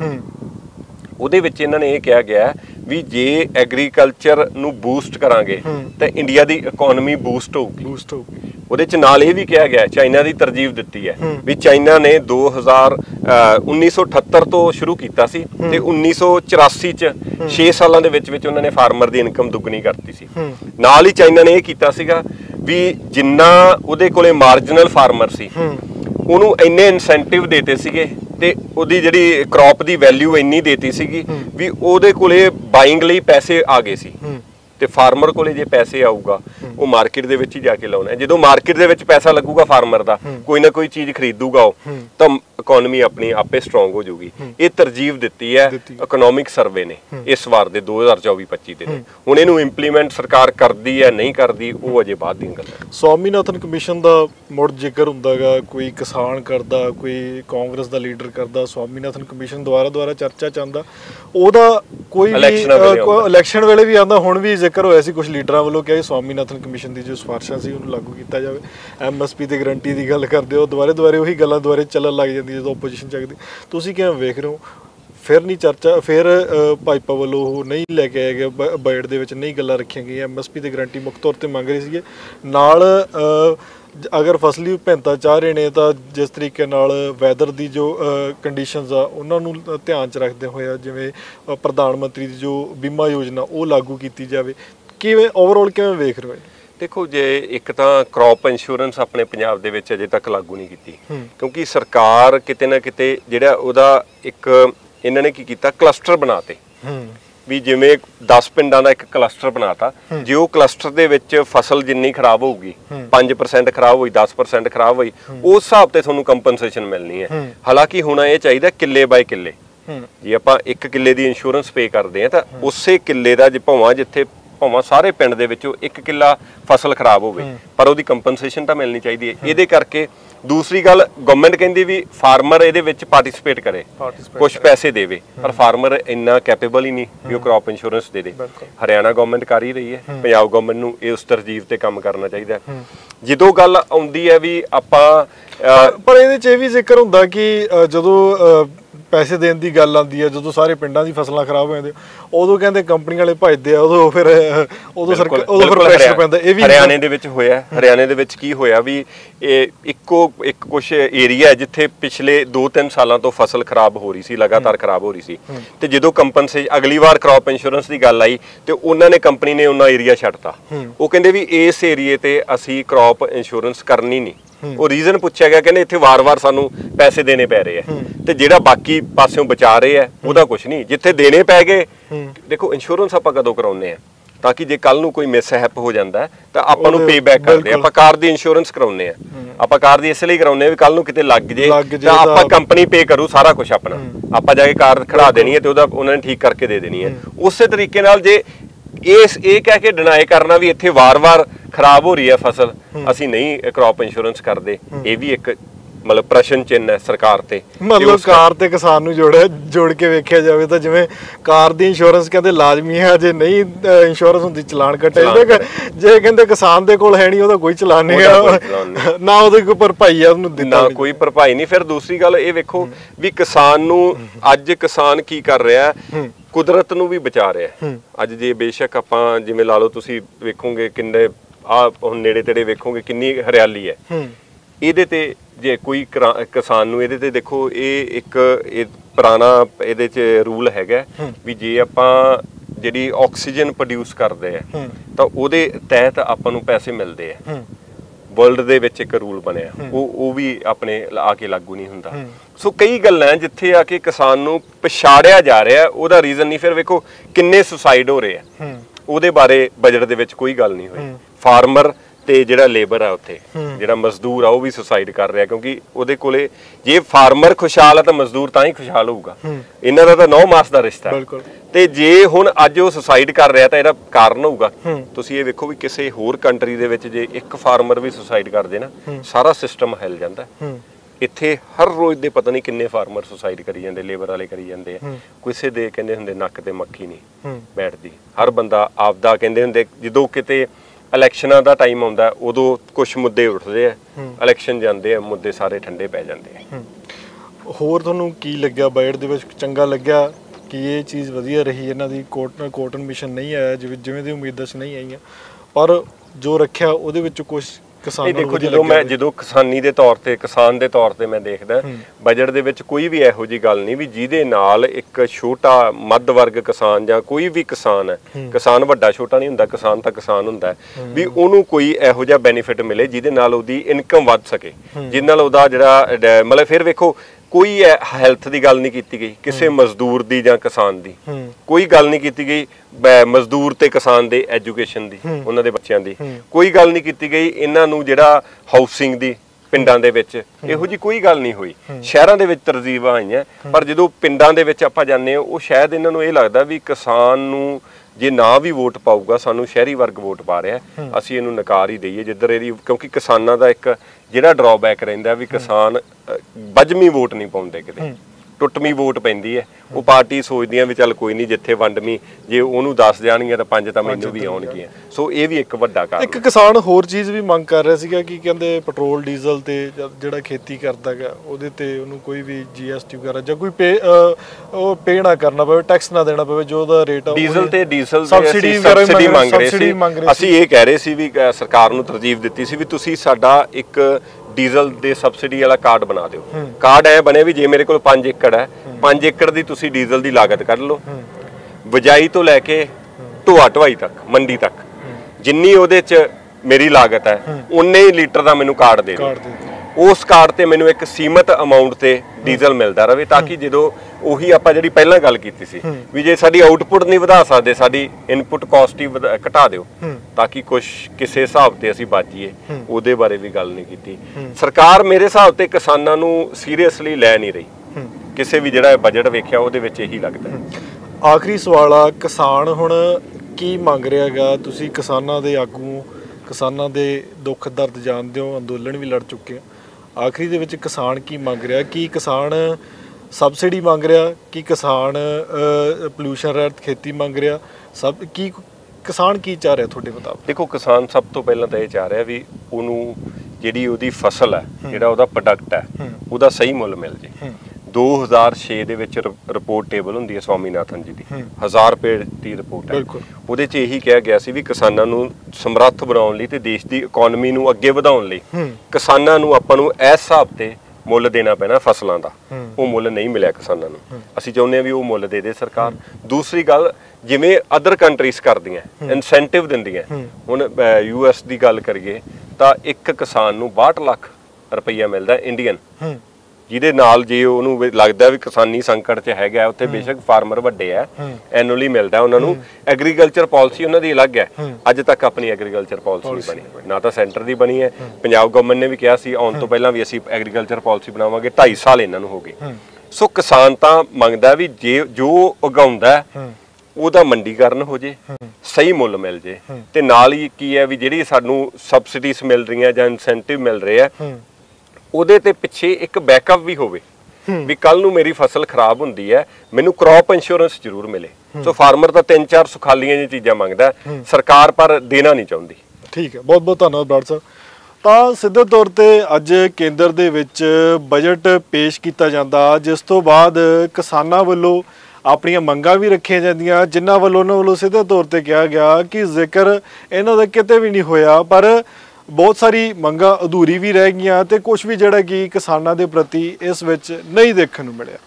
ਉਹਦੇ ਵਿੱਚ ਇਹਨਾਂ ਨੇ ਇਹ ਕਿਹਾ ਗਿਆ ਵੀ ਜੇ ਐਗਰੀਕਲਚਰ ਨੂੰ ਬੂਸਟ ਕਰਾਂਗੇ ਤਾਂ ਇੰਡੀਆ ਦੀ ਇਕਨੋਮੀ ਬੂਸਟ ਹੋਊਗੀ ਬੂਸਟ ਹੋਊਗੀ ਉਹਦੇ ਚ ਨਾਲ ਇਹ ਵੀ ਕਿਹਾ ਗਿਆ, ਚਾਈਨਾ ਦੀ ਤਰਜੀਹ ਦਿੱਤੀ ਹੈ ਵੀ ਚਾਈਨਾ ਨੇ ਦੋ ਹਜ਼ਾਰ ਉੱਨੀ ਸੌ ਅਠੱਤਰ ਤੋਂ ਸ਼ੁਰੂ ਕੀਤਾ ਸੀ ਤੇ ਉੱਨੀ ਸੌ ਚੁਰਾਸੀ ਚ ਛੇ ਸਾਲਾਂ ਦੇ ਵਿੱਚ ਵਿੱਚ ਉਹਨਾਂ ਨੇ ਫਾਰਮਰ ਦੀ ਇਨਕਮ ਦੁੱਗਣੀ ਕਰਤੀ ਸੀ। ਨਾਲ ਹੀ ਚਾਈਨਾ ਨੇ ਇਹ ਕੀਤਾ ਸੀਗਾ ਵੀ ਜਿੰਨਾ ਉਹਦੇ ਕੋਲੇ ਮਾਰਜਨਲ ਫਾਰਮਰ ਸੀ ਉਹਨੂੰ ਇੰਨੇ ਇਨਸੈਂਟਿਵ ਦੇਤੇ ਸੀਗੇ ਤੇ ਉਹਦੀ ਜਿਹੜੀ ਕ੍ਰੌਪ ਦੀ ਵੈਲਿਊ ਇੰਨੀ ਦੇਤੀ ਸੀਗੀ ਵੀ ਉਹਦੇ ਕੋਲੇ ਬਾਇੰਗ ਲਈ ਪੈਸੇ ਆ ਗਏ ਸੀ। ਤੇ ਫਾਰਮਰ ਕੋਲੇ ਜੇ ਪੈਸੇ ਆਊਗਾ ਉਹ ਮਾਰਕੀਟ ਦੇ ਵਿੱਚ ਹੀ ਜਾ ਕੇ ਲਾਉਣਾ। ਜਦੋਂ ਮਾਰਕੀਟ ਦੇ ਵਿੱਚ ਪੈਸਾ ਲੱਗੂਗਾ ਫਾਰਮਰ ਦਾ, ਕੋਈ ਨਾ ਕੋਈ ਚੀਜ਼ ਖਰੀਦੂਗਾ ਉਹ, ਤਾਂ ਇਕਨੋਮੀ ਆਪਣੀ ਆਪੇ ਸਟਰੋਂਗ ਹੋ ਜਾਊਗੀ। ਇਹ ਤਰਜੀਹ ਦਿੱਤੀ ਹੈ ਇਕਨੋਮਿਕ ਸਰਵੇ ਨੇ ਇਸ ਵਾਰ ਦੇ ਦੋ ਹਜ਼ਾਰ ਚੌਵੀ ਪੱਚੀ ਦੇ। ਹੁਣ ਇਹਨੂੰ ਇੰਪਲੀਮੈਂਟ ਸਰਕਾਰ ਕਰਦੀ ਹੈ ਨਹੀਂ ਕਰਦੀ ਉਹ ਅਜੇ ਬਾਅਦ ਦੀਆਂ ਗੱਲਾਂ। ਸਵਾਮੀਨਾਥਨ ਕਮਿਸ਼ਨ ਦਾ ਮੁੜ ਜ਼ਿਕਰ ਹੁੰਦਾਗਾ, ਕੋਈ ਕਿਸਾਨ ਕਰਦਾ, ਕੋਈ ਕਾਂਗਰਸ ਦਾ ਲੀਡਰ ਕਰਦਾ, ਸਵਾਮੀਨਾਥਨ ਕਮਿਸ਼ਨ ਦੁਆਰਾ ਦੁਆਰਾ ਚਰਚਾ ਚਾਹੁੰਦਾ, ਉਹਦਾ ਕੋਈ ਇਲੈਕਸ਼ਨ ਵੇਲੇ ਵੀ ਆਉਂਦਾ। ਹੁਣ ਵੀ ਜ਼ਿਕਰ ਹੋਇਆ ਸੀ ਕੁਝ ਲੀਡਰਾਂ ਵੱਲੋਂ ਕਿ ਸਵਾਮੀਨਾਥਨ ਕਮਿਸ਼ਨ ਦੀ ਜੋ ਸਿਫਾਰਿਸ਼ਾਂ ਸੀ ਉਹਨੂੰ ਲਾਗੂ ਕੀਤਾ ਜਾਵੇ। ਐਮ ਐਸ ਪੀ ਤੇ ਗਰੰਟੀ ਦੀ ਗੱਲ ਕਰਦੇ ਹੋ, ਦੁਬਾਰੇ ਦੁਬਾਰੇ ਉਹੀ ਗੱਲਾਂ ਦੁਬਾਰੇ ਚੱਲਣ ਲੱਗ ਜਾਂਦੀ ਜਦੋਂ ਓਪੋਜੀਸ਼ਨ ਚੱਕਦੀ। ਤੁਸੀਂ ਕਿਵੇਂ ਵੇਖ ਰਹੇ ਹੋ? ਫਿਰ ਨਹੀਂ ਚਰਚਾ, ਫਿਰ ਭਾਜਪਾ ਵੱਲੋਂ ਉਹ ਨਹੀਂ ਲੈ ਕੇ ਆਇਆ ਗਿਆ, ਬਜਟ ਦੇ ਵਿੱਚ ਨਹੀਂ ਗੱਲਾਂ ਰੱਖੀਆਂ ਗਈਆਂ। ਐਮ ਐਸ ਪੀ ਤੇ ਗਰੰਟੀ ਮੁੱਖ ਤੌਰ 'ਤੇ ਮੰਗ ਰਹੇ ਸੀਗੇ। ਨਾਲ ਅਗਰ ਫਸਲੀ ਵਿਭਿੰਨਤਾ ਚਾਹ ਰਹੇ ਨੇ ਤਾਂ ਜਿਸ ਤਰੀਕੇ ਨਾਲ ਵੈਦਰ ਦੀ ਜੋ ਕੰਡੀਸ਼ਨਸ ਆ ਉਹਨਾਂ ਨੂੰ ਧਿਆਨ 'ਚ ਰੱਖਦੇ ਹੋਏ, ਜਿਵੇਂ ਪ੍ਰਧਾਨ ਮੰਤਰੀ ਦੀ ਜੋ ਬੀਮਾ ਯੋਜਨਾ ਉਹ ਲਾਗੂ ਕੀਤੀ ਜਾਵੇ। ਕਿਵੇਂ ਓਵਰਆਲ ਕਿਵੇਂ ਵੇਖ ਰਹੇ ਹੋ? ਦੇਖੋ, ਜੇ ਇੱਕ ਤਾਂ ਕ੍ਰੌਪ ਇੰਸ਼ੋਰੈਂਸ ਆਪਣੇ ਪੰਜਾਬ ਦੇ ਵਿੱਚ ਅਜੇ ਤੱਕ ਲਾਗੂ ਨਹੀਂ ਕੀਤੀ, ਕਿਉਂਕਿ ਸਰਕਾਰ ਕਿਤੇ ਨਾ ਕਿਤੇ ਜਿਹੜਾ ਉਹਦਾ ਇੱਕ ਇਹਨਾਂ ਨੇ ਕੀ ਕੀਤਾ, ਕਲਸਟਰ ਬਣਾਤੇ ਵੀ ਜਿਵੇਂ ਦਸ ਪਿੰਡਾਂ ਦਾ ਇੱਕ ਕਲਸਟਰ ਬਣਾਤਾ। ਜੇ ਉਹ ਕਲਸਟਰ ਦੇ ਵਿੱਚ ਫਸਲ ਜਿੰਨੀ ਖਰਾਬ ਹੋਊਗੀ, ਪੰਜ ਪਰਸੈਂਟ ਖਰਾਬ ਹੋਈ, ਦਸ ਪਰਸੈਂਟ ਖਰਾਬ ਹੋਈ, ਉਸ ਹਿਸਾਬ ਤੇ ਤੁਹਾਨੂੰ ਕੰਪਨਸੇਸ਼ਨ ਮਿਲਣੀ ਹੈ। ਹਾਲਾਂਕਿ ਹੋਣਾ ਇਹ ਚਾਹੀਦਾ ਕਿੱਲੇ ਬਾਏ ਕਿੱਲੇ। ਜੇ ਆਪਾਂ ਇੱਕ ਕਿੱਲੇ ਦੀ ਇੰਸ਼ੋਰੈਂਸ ਪੇ ਕਰਦੇ ਆ ਤਾਂ ਉਸੇ ਕਿੱਲੇ ਦਾ ਜੇ ਭਾਵਾਂ ਜਿੱਥੇ ਭਾਵਾਂ ਸਾਰੇ ਪਿੰਡ ਦੇ ਵਿੱਚੋਂ ਇੱਕ ਕਿੱਲਾ ਫਸਲ ਖਰਾਬ ਹੋਵੇ ਪਰ ਉਹਦੀ ਕੰਪਨਸੇਸ਼ਨ ਤਾਂ ਮਿਲਣੀ ਚਾਹੀਦੀ ਹੈ। ਇਹਦੇ ਕਰਕੇ ਦੂਸਰੀ ਗੱਲ, ਗਵਰਨਮੈਂਟ ਕਹਿੰਦੀ ਵੀ ਫਾਰਮਰ ਇਹਦੇ ਵਿੱਚ ਪਾਰਟਿਸਿਪੇਟ ਕਰੇ, ਕੁਝ ਪੈਸੇ ਦੇਵੇ, ਪਰ ਫਾਰਮਰ ਇੰਨਾ ਕੈਪੇਬਲ ਹੀ ਨਹੀਂ ਵੀ ਉਹ ਕ੍ਰੌਪ ਇੰਸ਼ੋਰੈਂਸ ਦੇ ਦੇ। ਹਰਿਆਣਾ ਗਵਰਨਮੈਂਟ ਕਰ ਹੀ ਰਹੀ ਹੈ, ਪੰਜਾਬ ਗਵਰਨਮੈਂਟ ਨੂੰ ਇਹ ਉਸ ਤਰਜੀਹ ਤੇ ਕੰਮ ਕਰਨਾ ਚਾਹੀਦਾ। ਜਦੋਂ ਗੱਲ ਆਉਂਦੀ ਹੈ ਵੀ ਆਪਾਂ, ਪਰ ਇਹਦੇ 'ਚ ਇਹ ਵੀ ਜ਼ਿਕਰ ਹੁੰਦਾ ਕਿ ਜਦੋਂ ਪੈਸੇ ਦੇਣ ਦੀ ਗੱਲ ਆਉਂਦੀ ਹੈ, ਜਦੋਂ ਸਾਰੇ ਪਿੰਡਾਂ ਦੀ ਫਸਲਾਂ ਖਰਾਬ ਹੋ ਜਾਂਦੀਆਂ ਉਦੋਂ ਕਹਿੰਦੇ ਕੰਪਨੀ ਵਾਲੇ ਭੱਜਦੇ ਆ, ਉਦੋਂ ਫਿਰ ਉਦੋਂ ਸਰਕਾਰ ਉਦੋਂ ਫਿਰ ਪ੍ਰੈਸ਼ਰ ਪੈਂਦਾ। ਇਹ ਵੀ ਹਰਿਆਣੇ ਦੇ ਵਿੱਚ ਹੋਇਆ। ਹਰਿਆਣੇ ਦੇ ਵਿੱਚ ਕੀ ਹੋਇਆ ਵੀ ਇਹ ਇੱਕੋ ਇੱਕ ਕੁਛ ਏਰੀਆ ਜਿੱਥੇ ਪਿਛਲੇ ਦੋ ਤਿੰਨ ਸਾਲਾਂ ਤੋਂ ਫਸਲ ਖਰਾਬ ਹੋ ਰਹੀ ਸੀ, ਲਗਾਤਾਰ ਖਰਾਬ ਹੋ ਰਹੀ ਸੀ, ਤੇ ਜਦੋਂ ਕੰਪਨਸੇ ਅਗਲੀ ਵਾਰ ਕ੍ਰੌਪ ਇੰਸ਼ੋਰੈਂਸ ਦੀ ਗੱਲ ਆਈ ਤੇ ਉਹਨਾਂ ਨੇ ਕੰਪਨੀ ਨੇ ਉਹਨਾਂ ਏਰੀਆ ਛੱਡਤਾ। ਉਹ ਕਹਿੰਦੇ ਵੀ ਇਸ ਏਰੀਏ ਤੇ ਅਸੀਂ ਕ੍ਰੌਪ ਇੰਸ਼ੋਰੈਂਸ ਕਰਨੀ ਨਹੀਂ। ਉਹ ਰੀਜ਼ਨ ਪੁੱਛਿਆ ਗਿਆ, ਕਹਿੰਦੇ ਇੱਥੇ ਵਾਰ-ਵਾਰ ਸਾਨੂੰ ਪੈਸੇ ਦੇਣੇ ਪੈ ਰਹੇ ਆ ਤੇ ਜਿਹੜਾ ਬਾਕੀ ਪਾਸਿਓਂ ਬਚਾ ਰਹੇ ਆ ਉਹਦਾ ਕੁਝ ਨਹੀਂ। ਜਿੱਥੇ ਦੇਣੇ ਪੈ ਗਏ, ਦੇਖੋ ਇੰਸ਼ੋਰੈਂਸ ਆਪਾਂ ਕਦੋਂ ਕਰਾਉਂਦੇ ਆ, ਤਾਂ ਕਿ ਜੇ ਕੱਲ ਨੂੰ ਕੋਈ ਮਿਸਹੈਪ ਹੋ ਜਾਂਦਾ ਤਾਂ ਆਪਾਂ ਨੂੰ ਪੇ ਬੈਕ ਕਰਦੇ ਆ। ਆਪਾਂ ਕਾਰ ਦੀ ਇੰਸ਼ੋਰੈਂਸ ਕਰਾਉਂਦੇ ਆ, ਆਪਾਂ ਕਾਰ ਦੀ ਇਸ ਲਈ ਕਰਾਉਂਦੇ ਆ ਵੀ ਕੱਲ ਨੂੰ ਕਿਤੇ ਲੱਗ ਜੇ ਤਾਂ ਆਪਾਂ ਕੰਪਨੀ ਪੇ ਕਰੂ ਸਾਰਾ ਕੁਝ ਆਪਣਾ, ਆਪਾਂ ਜਾ ਕੇ ਕਾਰ ਖੜਾ ਦੇਣੀ ਹੈ ਤੇ ਉਹਦਾ ਉਹਨਾਂ ਨੇ ਠੀਕ ਕਰਕੇ ਦੇ ਦੇਣੀ ਹੈ। ਉਸੇ ਤਰੀਕੇ ਨਾਲ ਜੇ ਇਸ ਇਹ ਕਹਿ ਕੇ ਡਿਨਾਈ ਕਰਨਾ ਵੀ ਇੱਥੇ ਵਾਰ-ਵਾਰ ਖਰਾਬ ਹੋ ਰਹੀ ਹੈ ਫਸਲ, ਅਸੀਂ ਨਹੀਂ ਕ੍ਰੌਪ ਇੰਸ਼ੋਰੈਂਸ ਕਰਦੇ, ਇਹ ਵੀ ਇੱਕ ਮਤਲਬ ਪ੍ਰਸ਼ਨ ਚਿੰਨ ਹੈ ਸਰਕਾਰ ਤੇ। ਮਤਲਬ ਕਾਰ ਤੇ ਕਿਸਾਨ ਨੂੰ ਜੋੜਿਆ ਜੋੜ ਕੇ ਵੇਖਿਆ ਜਾਵੇ ਤਾਂ ਜਿਵੇਂ ਕਾਰ ਦੀ ਇੰਸ਼ੋਰੈਂਸ ਕਹਿੰਦੇ ਲਾਜ਼ਮੀ ਹੈ, ਜੇ ਨਹੀਂ ਇੰਸ਼ੋਰੈਂਸ ਹੁੰਦੀ ਚਲਾਨ ਕੱਟਿਆ ਜਾਂਦਾ, ਜੇ ਕਹਿੰਦੇ ਕਿਸਾਨ ਦੇ ਕੋਲ ਹੈ ਨਹੀਂ ਉਹਦਾ ਕੋਈ ਚਲਾਨ ਨਹੀਂ ਹੈ, ਨਾ ਉਹਦੇ ਕੋਈ ਭਰਪਾਈ ਆ ਉਹਨੂੰ ਦਿੱਤਾ, ਨਾ ਕੋਈ ਭਰਪਾਈ ਨਹੀਂ। ਫਿਰ ਦੂਸਰੀ ਗੱਲ ਇਹ ਵੇਖੋ ਵੀ ਕਿਸਾਨ ਨੂੰ ਅੱਜ ਕਿਸਾਨ ਕੀ ਕਰ ਰਿਹਾ, ਕੁਦਰਤ ਨੂੰ ਵੀ ਬਚਾ ਰਿਹਾ। ਅੱਜ ਜੇ ਬੇਸ਼ੱਕ ਆਪਾਂ ਜਿਵੇਂ ਲਾ ਲਓ ਤੁਸੀਂ ਵੇਖੋਗੇ ਕਿੰਨੇ ਆ ਹੁਣ ਨੇੜੇ ਤੇੜੇ ਵੇਖੋਗੇ ਕਿੰਨੀ ਹਰਿਆਲੀ ਹੈ, ਇਹਦੇ ਤੇ ਜੇ ਕੋਈ ਕਿਸਾਨ ਨੂੰ ਇਹਦੇ ਤੇ ਦੇਖੋ ਇਹ ਇੱਕ ਇਹ ਪੁਰਾਣਾ ਇਹਦੇ ਚ ਰੂਲ ਹੈਗਾ ਵੀ ਜੇ ਆਪਾਂ ਜਿਹੜੀ ਆਕਸੀਜਨ ਪ੍ਰੋਡਿਊਸ ਕਰਦੇ ਆ ਤਾਂ ਉਹਦੇ ਤਹਿਤ ਆਪਾਂ ਨੂੰ ਪੈਸੇ ਮਿਲਦੇ ਆ। ਵਰਲਡ ਦੇ ਵਿੱਚ ਇੱਕ ਰੂਲ ਬਣਿਆ, ਉਹ ਉਹ ਵੀ ਆਪਣੇ ਆ ਕੇ ਲਾਗੂ ਨਹੀਂ ਹੁੰਦਾ। ਸੋ ਕਈ ਗੱਲਾਂ ਜਿੱਥੇ ਆ ਕੇ ਕਿਸਾਨ ਨੂੰ ਪਛਾੜਿਆ ਜਾ ਰਿਹਾ, ਉਹਦਾ ਰੀਜ਼ਨ ਨਹੀਂ। ਫਿਰ ਵੇਖੋ ਕਿੰਨੇ ਸੁਸਾਈਡ ਹੋ ਰਹੇ ਆ, ਉਹਦੇ ਬਾਰੇ ਬਜਟ ਦੇ ਵਿੱਚ ਕੋਈ ਗੱਲ ਨਹੀਂ ਹੋਈ। ਫਾਰਮਰ ਤੇ ਜਿਹੜਾ ਲੇਬਰ ਆ ਉੱਥੇ ਜਿਹੜਾ ਮਜ਼ਦੂਰ ਆ ਉਹ ਵੀ ਸੁਸਾਈਡ ਕਰ ਰਿਹਾ, ਕਿਉਂਕਿ ਉਹਦੇ ਕੋਲੇ ਜੇ ਫਾਰਮਰ ਖੁਸ਼ਹਾਲ ਆ ਤਾਂ ਮਜ਼ਦੂਰ ਤਾਂ ਹੀ ਖੁਸ਼ਹਾਲ ਹੋਊਗਾ। ਇਹਨਾਂ ਦਾ ਤਾਂ ਨੌ ਮਾਸ ਦਾ ਰਿਸ਼ਤਾ ਤੇ ਜੇ ਹੁਣ ਅੱਜ ਉਹ ਸੁਸਾਈਡ ਕਰ ਰਿਹਾ ਤਾਂ ਇਹਦਾ ਕਾਰਨ ਹੋਊਗਾ। ਤੁਸੀਂ ਇਹ ਵੇਖੋ ਵੀ ਕਿਸੇ ਹੋਰ ਕੰਟਰੀ ਦੇ ਵਿੱਚ ਜੇ ਇੱਕ ਫਾਰਮਰ ਵੀ ਸੁਸਾਈਡ ਕਰਦੇ ਨਾ ਸਾਰਾ ਸਿਸਟਮ ਹਿੱਲ ਜਾਂਦਾ। ਇੱਥੇ ਹਰ ਰੋਜ਼ ਦੇ ਪਤਾ ਨਹੀਂ ਕਿੰਨੇ ਫਾਰਮਰ ਸੁਸਾਈਡ ਕਰੀ ਜਾਂਦੇ, ਲੇਬਰ ਵਾਲੇ ਕਰੀ ਜਾਂਦੇ ਆ। ਕਿਸੇ ਦੇ ਕਹਿੰਦੇ ਹੁੰਦੇ ਨੱਕ ਤੇ ਮੱਖੀ ਨਹੀਂ ਬੈਠਦੀ, ਹਰ ਬੰਦਾ ਆਪਦਾ ਕਹਿੰਦੇ ਹੁੰਦੇ। ਜਦੋਂ ਕਿਤੇ ਇਲੈਕਸ਼ਨਾਂ ਦਾ ਟਾਈਮ ਆਉਂਦਾ ਉਦੋਂ ਕੁਝ ਮੁੱਦੇ ਉੱਠਦੇ ਆ, ਇਲੈਕਸ਼ਨ ਜਾਂਦੇ ਆ ਮੁੱਦੇ ਸਾਰੇ ਠੰਡੇ ਪੈ ਜਾਂਦੇ ਆ। ਹੋਰ ਤੁਹਾਨੂੰ ਕੀ ਲੱਗਿਆ ਬਜਟ ਦੇ ਵਿੱਚ, ਚੰਗਾ ਲੱਗਿਆ ਕਿ ਇਹ ਚੀਜ਼ ਵਧੀਆ ਰਹੀ, ਇਹਨਾਂ ਦੀ ਕੋਟਨ ਕੋਟਨ ਮਿਸ਼ਨ ਨਹੀਂ ਆਇਆ ਜਿਵੇਂ ਜਿਵੇਂ ਦੀ ਉਮੀਦਾਂ ਸੀ ਨਹੀਂ ਆਈਆਂ, ਪਰ ਜੋ ਰੱਖਿਆ ਉਹਦੇ ਵਿੱਚ ਕੁਝ ਕਿਸਾਨਾਂ ਨੂੰ ਦੇਖੋ ਜਦੋਂ ਮੈਂ ਜਦੋਂ ਕਿਸਾਨੀ ਦੇ ਤੌਰ ਤੇ ਕਿਸਾਨ ਦੇ ਤੌਰ ਤੇ ਮੈਂ ਦੇਖਦਾ ਬਜਟ ਦੇ ਵਿੱਚ ਕੋਈ ਵੀ ਇਹੋ ਜੀ ਗੱਲ ਨਹੀਂ ਵੀ ਜਿਹਦੇ ਨਾਲ ਇੱਕ ਛੋਟਾ ਮੱਧ ਵਰਗ ਕਿਸਾਨ ਜਾਂ ਕੋਈ ਵੀ ਕਿਸਾਨ ਹੈ, ਕਿਸਾਨ ਵੱਡਾ ਛੋਟਾ ਨਹੀਂ ਹੁੰਦਾ, ਕਿਸਾਨ ਤਾਂ ਕਿਸਾਨ ਹੁੰਦਾ ਵੀ ਉਹਨੂੰ ਕੋਈ ਇਹੋ ਜਿਹਾ ਬੈਨੀਫਿਟ ਮਿਲੇ ਜਿਹਦੇ ਨਾਲ ਉਹਦੀ ਇਨਕਮ ਵੱਧ ਸਕੇ, ਜਿਹਦੇ ਨਾਲ ਉਹਦਾ ਜਿਹੜਾ ਮਤਲਬ ਫਿਰ ਵੇਖੋ ਕੋਈ ਹੈਲਥ ਦੀ ਗੱਲ ਨਹੀਂ ਕੀਤੀ ਗਈ ਕਿਸੇ ਮਜ਼ਦੂਰ ਦੀ ਜਾਂ ਕਿਸਾਨ ਦੀ, ਕੋਈ ਗੱਲ ਨਹੀਂ ਕੀਤੀ ਗਈ ਮਜ਼ਦੂਰ ਤੇ ਕਿਸਾਨ ਦੇ ਐਜੂਕੇਸ਼ਨ ਦੀ, ਉਹਨਾਂ ਦੇ ਬੱਚਿਆਂ ਦੀ ਕੋਈ ਗੱਲ ਨਹੀਂ ਕੀਤੀ ਗਈ, ਇਹਨਾਂ ਨੂੰ ਜਿਹੜਾ ਹਾਊਸਿੰਗ ਦੀ ਪਿੰਡਾਂ ਦੇ ਵਿੱਚ ਇਹੋ ਜੀ ਕੋਈ ਗੱਲ ਨਹੀਂ ਹੋਈ। ਸ਼ਹਿਰਾਂ ਦੇ ਵਿੱਚ ਤਰਜੀਹਾਂ ਆਈਆਂ ਪਰ ਜਦੋਂ ਪਿੰਡਾਂ ਦੇ ਵਿੱਚ ਆਪਾਂ ਜਾਂਦੇ ਹਾਂ ਉਹ ਸ਼ਾਇਦ ਇਹਨਾਂ ਨੂੰ ਇਹ ਲੱਗਦਾ ਵੀ ਕਿਸਾਨ ਨੂੰ ਜੇ ਨਾ ਵੀ ਵੋਟ ਪਾਊਗਾ ਸਾਨੂੰ ਸ਼ਹਿਰੀ ਵਰਗ ਵੋਟ ਪਾ ਰਿਹਾ, ਅਸੀਂ ਇਹਨੂੰ ਨਕਾਰ ਹੀ ਦਈਏ ਜਿੱਧਰ ਇਹਦੀ, ਕਿਉਂਕਿ ਕਿਸਾਨਾਂ ਦਾ ਇੱਕ ਜਿਹੜਾ ਡਰਾਬੈਕ ਰਹਿੰਦਾ ਵੀ ਕਿਸਾਨ ਵੱਜਵੀਂ ਵੋਟ ਨਹੀਂ ਪਾਉਂਦੇ, ਕਿਤੇ ਟੁੱਟਵੀਂ ਵੋਟ ਪੈਂਦੀ ਹੈ। ਉਹ ਪਾਰਟੀ ਸੋਚਦੀਆਂ ਵੀ ਚੱਲ ਕੋਈ ਨਹੀਂ ਜਿੱਥੇ ਵੰਡਵੀਂ ਜੇ ਉਹਨੂੰ ਦੱਸ ਜਾਣਗੀਆਂ ਤਾਂ ਪੰਜ ਤਾਂ ਮੈਨੂੰ ਵੀ ਆਉਣਗੀਆਂ। ਸੋ ਇਹ ਵੀ ਇੱਕ ਵੱਡਾ ਕਾਰਨ। ਇੱਕ ਕਿਸਾਨ ਹੋਰ ਚੀਜ਼ ਵੀ ਮੰਗ ਕਰ ਰਿਹਾ ਸੀਗਾ ਕਿ ਕਹਿੰਦੇ ਪੈਟਰੋਲ ਡੀਜ਼ਲ ਤੇ ਜਿਹੜਾ ਖੇਤੀ ਕਰਦਾ ਗਾ ਉਹਦੇ ਤੇ ਉਹਨੂੰ ਕੋਈ ਵੀ ਜੀਐਸਟੀ ਵਗੈਰਾ ਜਾਂ ਕੋਈ ਪੇ ਉਹ ਪੇ ਨਾ ਕਰਨਾ ਪਵੇ, ਟੈਕਸ ਨਾ ਦੇਣਾ ਪਵੇ, ਜੋ ਉਹਦਾ ਰੇਟ ਆ ਡੀਜ਼ਲ ਤੇ ਡੀਜ਼ਲ ਸਬਸਿਡੀ ਮੰਗ ਰਹੇ ਸੀ। ਅਸੀਂ ਇਹ ਕਹਿ ਰਹੇ ਸੀ ਵੀ ਸਰਕਾਰ ਨੂੰ ਤਰਜੀਹ ਦਿੱਤੀ ਸੀ ਵੀ ਤੁਸੀਂ ਸਾਡਾ ਇੱਕ ਡੀਜ਼ਲ ਦੇ ਸਬਸਿਡੀ ਵਾਲਾ ਕਾਰਡ ਬਣਾ ਦਿਓ। ਕਾਰਡ ਐ ਬਣੇ ਵੀ ਜੇ ਮੇਰੇ ਕੋਲ ਪੰਜ ਏਕੜ ਹੈ, ਪੰਜ ਏਕੜ ਦੀ ਤੁਸੀਂ ਡੀਜ਼ਲ ਦੀ ਲਾਗਤ ਕੱਢ ਲਓ, ਬਜਾਈ ਤੋਂ ਲੈ ਕੇ ਢੋਆ ਢਵਾਈ ਤੱਕ ਮੰਡੀ ਤੱਕ ਜਿੰਨੀ ਉਹਦੇ ਚ ਮੇਰੀ ਲਾਗਤ ਹੈ ਉਨੇ ਹੀ ਲੀਟਰ ਦਾ ਮੈਨੂੰ ਕਾਰਡ ਦੇ ਦਿਓ। ਉਸ ਕਾਰਡ ਤੇ ਮੈਨੂੰ ਇੱਕ ਸੀਮਤ ਅਮਾਉਂਟ ਤੇ ਡੀਜ਼ਲ ਮਿਲਦਾ ਰਹੇ ਤਾਂ ਕਿ ਜਦੋਂ ਉਹੀ ਆਪਾਂ ਜਿਹੜੀ ਪਹਿਲਾਂ ਗੱਲ ਕੀਤੀ ਸੀ ਵੀ ਜੇ ਸਾਡੀ ਆਊਟਪੁੱਟ ਨਹੀਂ ਵਧਾ ਸਕਦੇ ਸਾਡੀ ਇਨਪੁੱਟ ਕਾਸਟ ਹੀ ਘਟਾ ਦਿਓ ਤਾਂ ਕਿ ਕੁਝ ਕਿਸੇ ਹਿਸਾਬ ਤੇ ਅਸੀਂ ਬਾਜੀਏ, ਉਹਦੇ ਬਾਰੇ ਵੀ ਗੱਲ ਨਹੀਂ ਕੀਤੀ। ਸਰਕਾਰ ਮੇਰੇ ਹਿਸਾਬ ਤੇ ਕਿਸਾਨਾਂ ਨੂੰ ਸੀਰੀਅਸਲੀ ਲੈ ਨਹੀਂ ਰਹੀ, ਕਿਸੇ ਵੀ ਜਿਹੜਾ ਬਜਟ ਵੇਖਿਆ ਉਹਦੇ ਵਿੱਚ ਇਹੀ ਲੱਗਦਾ। ਆਖਰੀ ਸਵਾਲ ਆ, ਕਿਸਾਨ ਹੁਣ ਕੀ ਮੰਗ ਰਿਹਾ ਹੈਗਾ? ਤੁਸੀਂ ਕਿਸਾਨਾਂ ਦੇ ਆਗੂ, ਕਿਸਾਨਾਂ ਦੇ ਦੁੱਖ ਦਰਦ ਜਾਣਦੇ ਹੋ, ਅੰਦੋਲਨ ਵੀ ਲੜ ਚੁੱਕੇ ਆ, ਆਖਰੀ ਦੇ ਵਿੱਚ ਕਿਸਾਨ ਕੀ ਮੰਗ ਰਿਹਾ? ਕੀ ਕਿਸਾਨ ਸਬਸਿਡੀ ਮੰਗ ਰਿਹਾ? ਕੀ ਕਿਸਾਨ ਪੋਲਿਊਸ਼ਨ ਰਹਿਤ ਖੇਤੀ ਮੰਗ ਰਿਹਾ? ਸਭ ਕੀ ਕਿਸਾਨ ਕੀ ਚਾਹ ਰਿਹਾ ਤੁਹਾਡੇ ਮੁਤਾਬਕ? ਦੇਖੋ ਕਿਸਾਨ ਸਭ ਤੋਂ ਪਹਿਲਾਂ ਤਾਂ ਇਹ ਚਾਹ ਰਿਹਾ ਵੀ ਉਹਨੂੰ ਜਿਹੜੀ ਉਹਦੀ ਫਸਲ ਹੈ, ਜਿਹੜਾ ਉਹਦਾ ਪ੍ਰੋਡਕਟ ਹੈ, ਉਹਦਾ ਸਹੀ ਮੁੱਲ ਮਿਲ ਜੇ। ਦੋ ਹਜ਼ਾਰ ਛੇ ਦੇ ਵਿੱਚ ਰਿਪੋਰਟ ਟੇਬਲ ਹੁੰਦੀ ਹੈ ਸਵਾਮੀਨਾਥਨ ਜੀ ਦੀ, ਹਜ਼ਾਰ ਪੇਜ ਦੀ ਰਿਪੋਰਟ ਹੈ। ਉਹਦੇ 'ਚ ਇਹੀ ਕਿਹਾ ਗਿਆ ਸੀ ਵੀ ਕਿਸਾਨਾਂ ਨੂੰ ਸਮਰੱਥ ਬਣਾਉਣ ਲਈ ਤੇ ਦੇਸ਼ ਦੀ ਇਕਨੋਮੀ ਨੂੰ ਅੱਗੇ ਵਧਾਉਣ ਲਈ ਕਿਸਾਨਾਂ ਨੂੰ ਆਪਾਂ ਨੂੰ ਇਸ ਹਿਸਾਬ ਤੇ ਮੁੱਲ ਦੇਣਾ ਪੈਣਾ ਫਸਲਾਂ ਦਾ। ਉਹ ਮੁੱਲ ਨਹੀਂ ਮਿਲਿਆ ਕਿਸਾਨਾਂ ਨੂੰ, ਅਸੀਂ ਚਾਹੁੰਦੇ ਹਾਂ ਵੀ ਉਹ ਮੁੱਲ ਦੇ ਦੇ ਸਰਕਾਰ। ਦੂਸਰੀ ਗੱਲ, ਜਿਵੇਂ ਅਦਰ ਕੰਟਰੀਜ਼ ਕਰਦੀਆਂ ਇਨਸੈਂਟਿਵ ਦਿੰਦੀਆਂ, ਹੁਣ ਯੂ ਐਸ ਦੀ ਗੱਲ ਕਰੀਏ ਤਾਂ ਇੱਕ ਕਿਸਾਨ ਨੂੰ ਬਾਹਠ ਲੱਖ ਰੁਪਈਆ ਮਿਲਦਾ ਇੰਡੀਅਨ, ਜਿਹਦੇ ਨਾਲ ਜੇ ਉਹਨੂੰ ਵੀ ਲੱਗਦਾ ਵੀ ਕਿਸਾਨੀ ਸੰਕਟ 'ਚ ਹੈਗਾ, ਉੱਥੇ ਬੇਸ਼ੱਕ ਫਾਰਮਰ ਵੱਡੇ ਆ, ਐਨੂਅਲੀ ਮਿਲਦਾ ਉਹਨਾਂ ਨੂੰ। ਐਗਰੀਕਲਚਰ ਪਾਲਿਸੀ ਉਹਨਾਂ ਦੀ ਅਲੱਗ ਹੈ। ਅੱਜ ਤੱਕ ਆਪਣੀ ਐਗਰੀਕਲਚਰ ਪਾਲਿਸੀ ਨਹੀਂ ਬਣੀ, ਨਾ ਤਾਂ ਸੈਂਟਰ ਦੀ ਬਣੀ ਹੈ। ਪੰਜਾਬ ਗਵਰਨਮੈਂਟ ਨੇ ਵੀ ਕਿਹਾ ਸੀ ਆਉਣ ਤੋਂ ਪਹਿਲਾਂ ਵੀ ਅਸੀਂ ਐਗਰੀਕਲਚਰ ਪਾਲਿਸੀ ਬਣਾਵਾਂਗੇ, ਢਾਈ ਸਾਲ ਇਹਨਾਂ ਨੂੰ ਹੋ ਗਏ। ਸੋ ਕਿਸਾਨ ਤਾਂ ਮੰਗਦਾ ਵੀ ਜੇ ਜੋ ਉਗਾਉਂਦਾ ਉਹਦਾ ਮੰਡੀਕਰਨ ਹੋ ਜੇ, ਸਹੀ ਮੁੱਲ ਮਿਲ ਜੇ, ਤੇ ਨਾਲ ਹੀ ਕੀ ਹੈ ਵੀ ਜਿਹੜੀ ਸਾਨੂੰ ਸਬਸਿਡੀਜ਼ ਮਿਲ ਰਹੀਆਂ ਜਾਂ ਇਨਸੈਂਟਿਵ ਮਿਲ ਰਹੇ ਆ, ਉਹਦੇ ਤੇ ਪਿੱਛੇ ਇੱਕ ਬੈਕਅਪ ਵੀ ਹੋਵੇ ਵੀ ਕੱਲ ਨੂੰ ਮੇਰੀ ਫਸਲ ਖਰਾਬ ਹੁੰਦੀ ਹੈ ਮੈਨੂੰ ਕ੍ਰੌਪ ਇੰਸ਼ੋਰੈਂਸ ਜ਼ਰੂਰ ਮਿਲੇ। ਸੋ ਫਾਰਮਰ ਤਾਂ ਤਿੰਨ ਚਾਰ ਸੁਖਾਲੀਆਂ ਜਿਹੀਆਂ ਚੀਜ਼ਾਂ ਮੰਗਦਾ, ਸਰਕਾਰ ਪਰ ਦੇਣਾ ਨਹੀਂ ਚਾਹੁੰਦੀ। ਠੀਕ ਹੈ, ਬਹੁਤ ਬਹੁਤ ਧੰਨਵਾਦ ਬਰਾੜ ਸਾਹਿਬ। ਤਾਂ ਸਿੱਧੇ ਤੌਰ ਤੇ ਅੱਜ ਕੇਂਦਰ ਦੇ ਵਿੱਚ ਬਜਟ ਪੇਸ਼ ਕੀਤਾ ਜਾਂਦਾ, ਜਿਸ ਤੋਂ ਬਾਅਦ ਕਿਸਾਨਾਂ ਵੱਲੋਂ ਆਪਣੀਆਂ ਮੰਗਾਂ ਵੀ ਰੱਖੀਆਂ ਜਾਂਦੀਆਂ, ਜਿਨ੍ਹਾਂ ਵੱਲੋਂ ਉਹਨਾਂ ਵੱਲੋਂ ਸਿੱਧੇ ਤੌਰ ਤੇ ਕਿਹਾ ਗਿਆ ਕਿ ਜ਼ਿਕਰ ਇਹਨਾਂ ਦਾ ਕਿਤੇ ਵੀ ਨਹੀਂ ਹੋਇਆ, ਪਰ ਬਹੁਤ ਸਾਰੀ ਮੰਗਾਂ ਅਧੂਰੀ ਵੀ ਰਹਿ ਗਈਆਂ ਤੇ ਕੁਝ ਵੀ ਜਿਹੜਾ ਕਿ ਕਿਸਾਨਾਂ ਦੇ ਪ੍ਰਤੀ ਇਸ ਵਿੱਚ ਨਹੀਂ ਦੇਖਣ ਨੂੰ ਮਿਲਿਆ।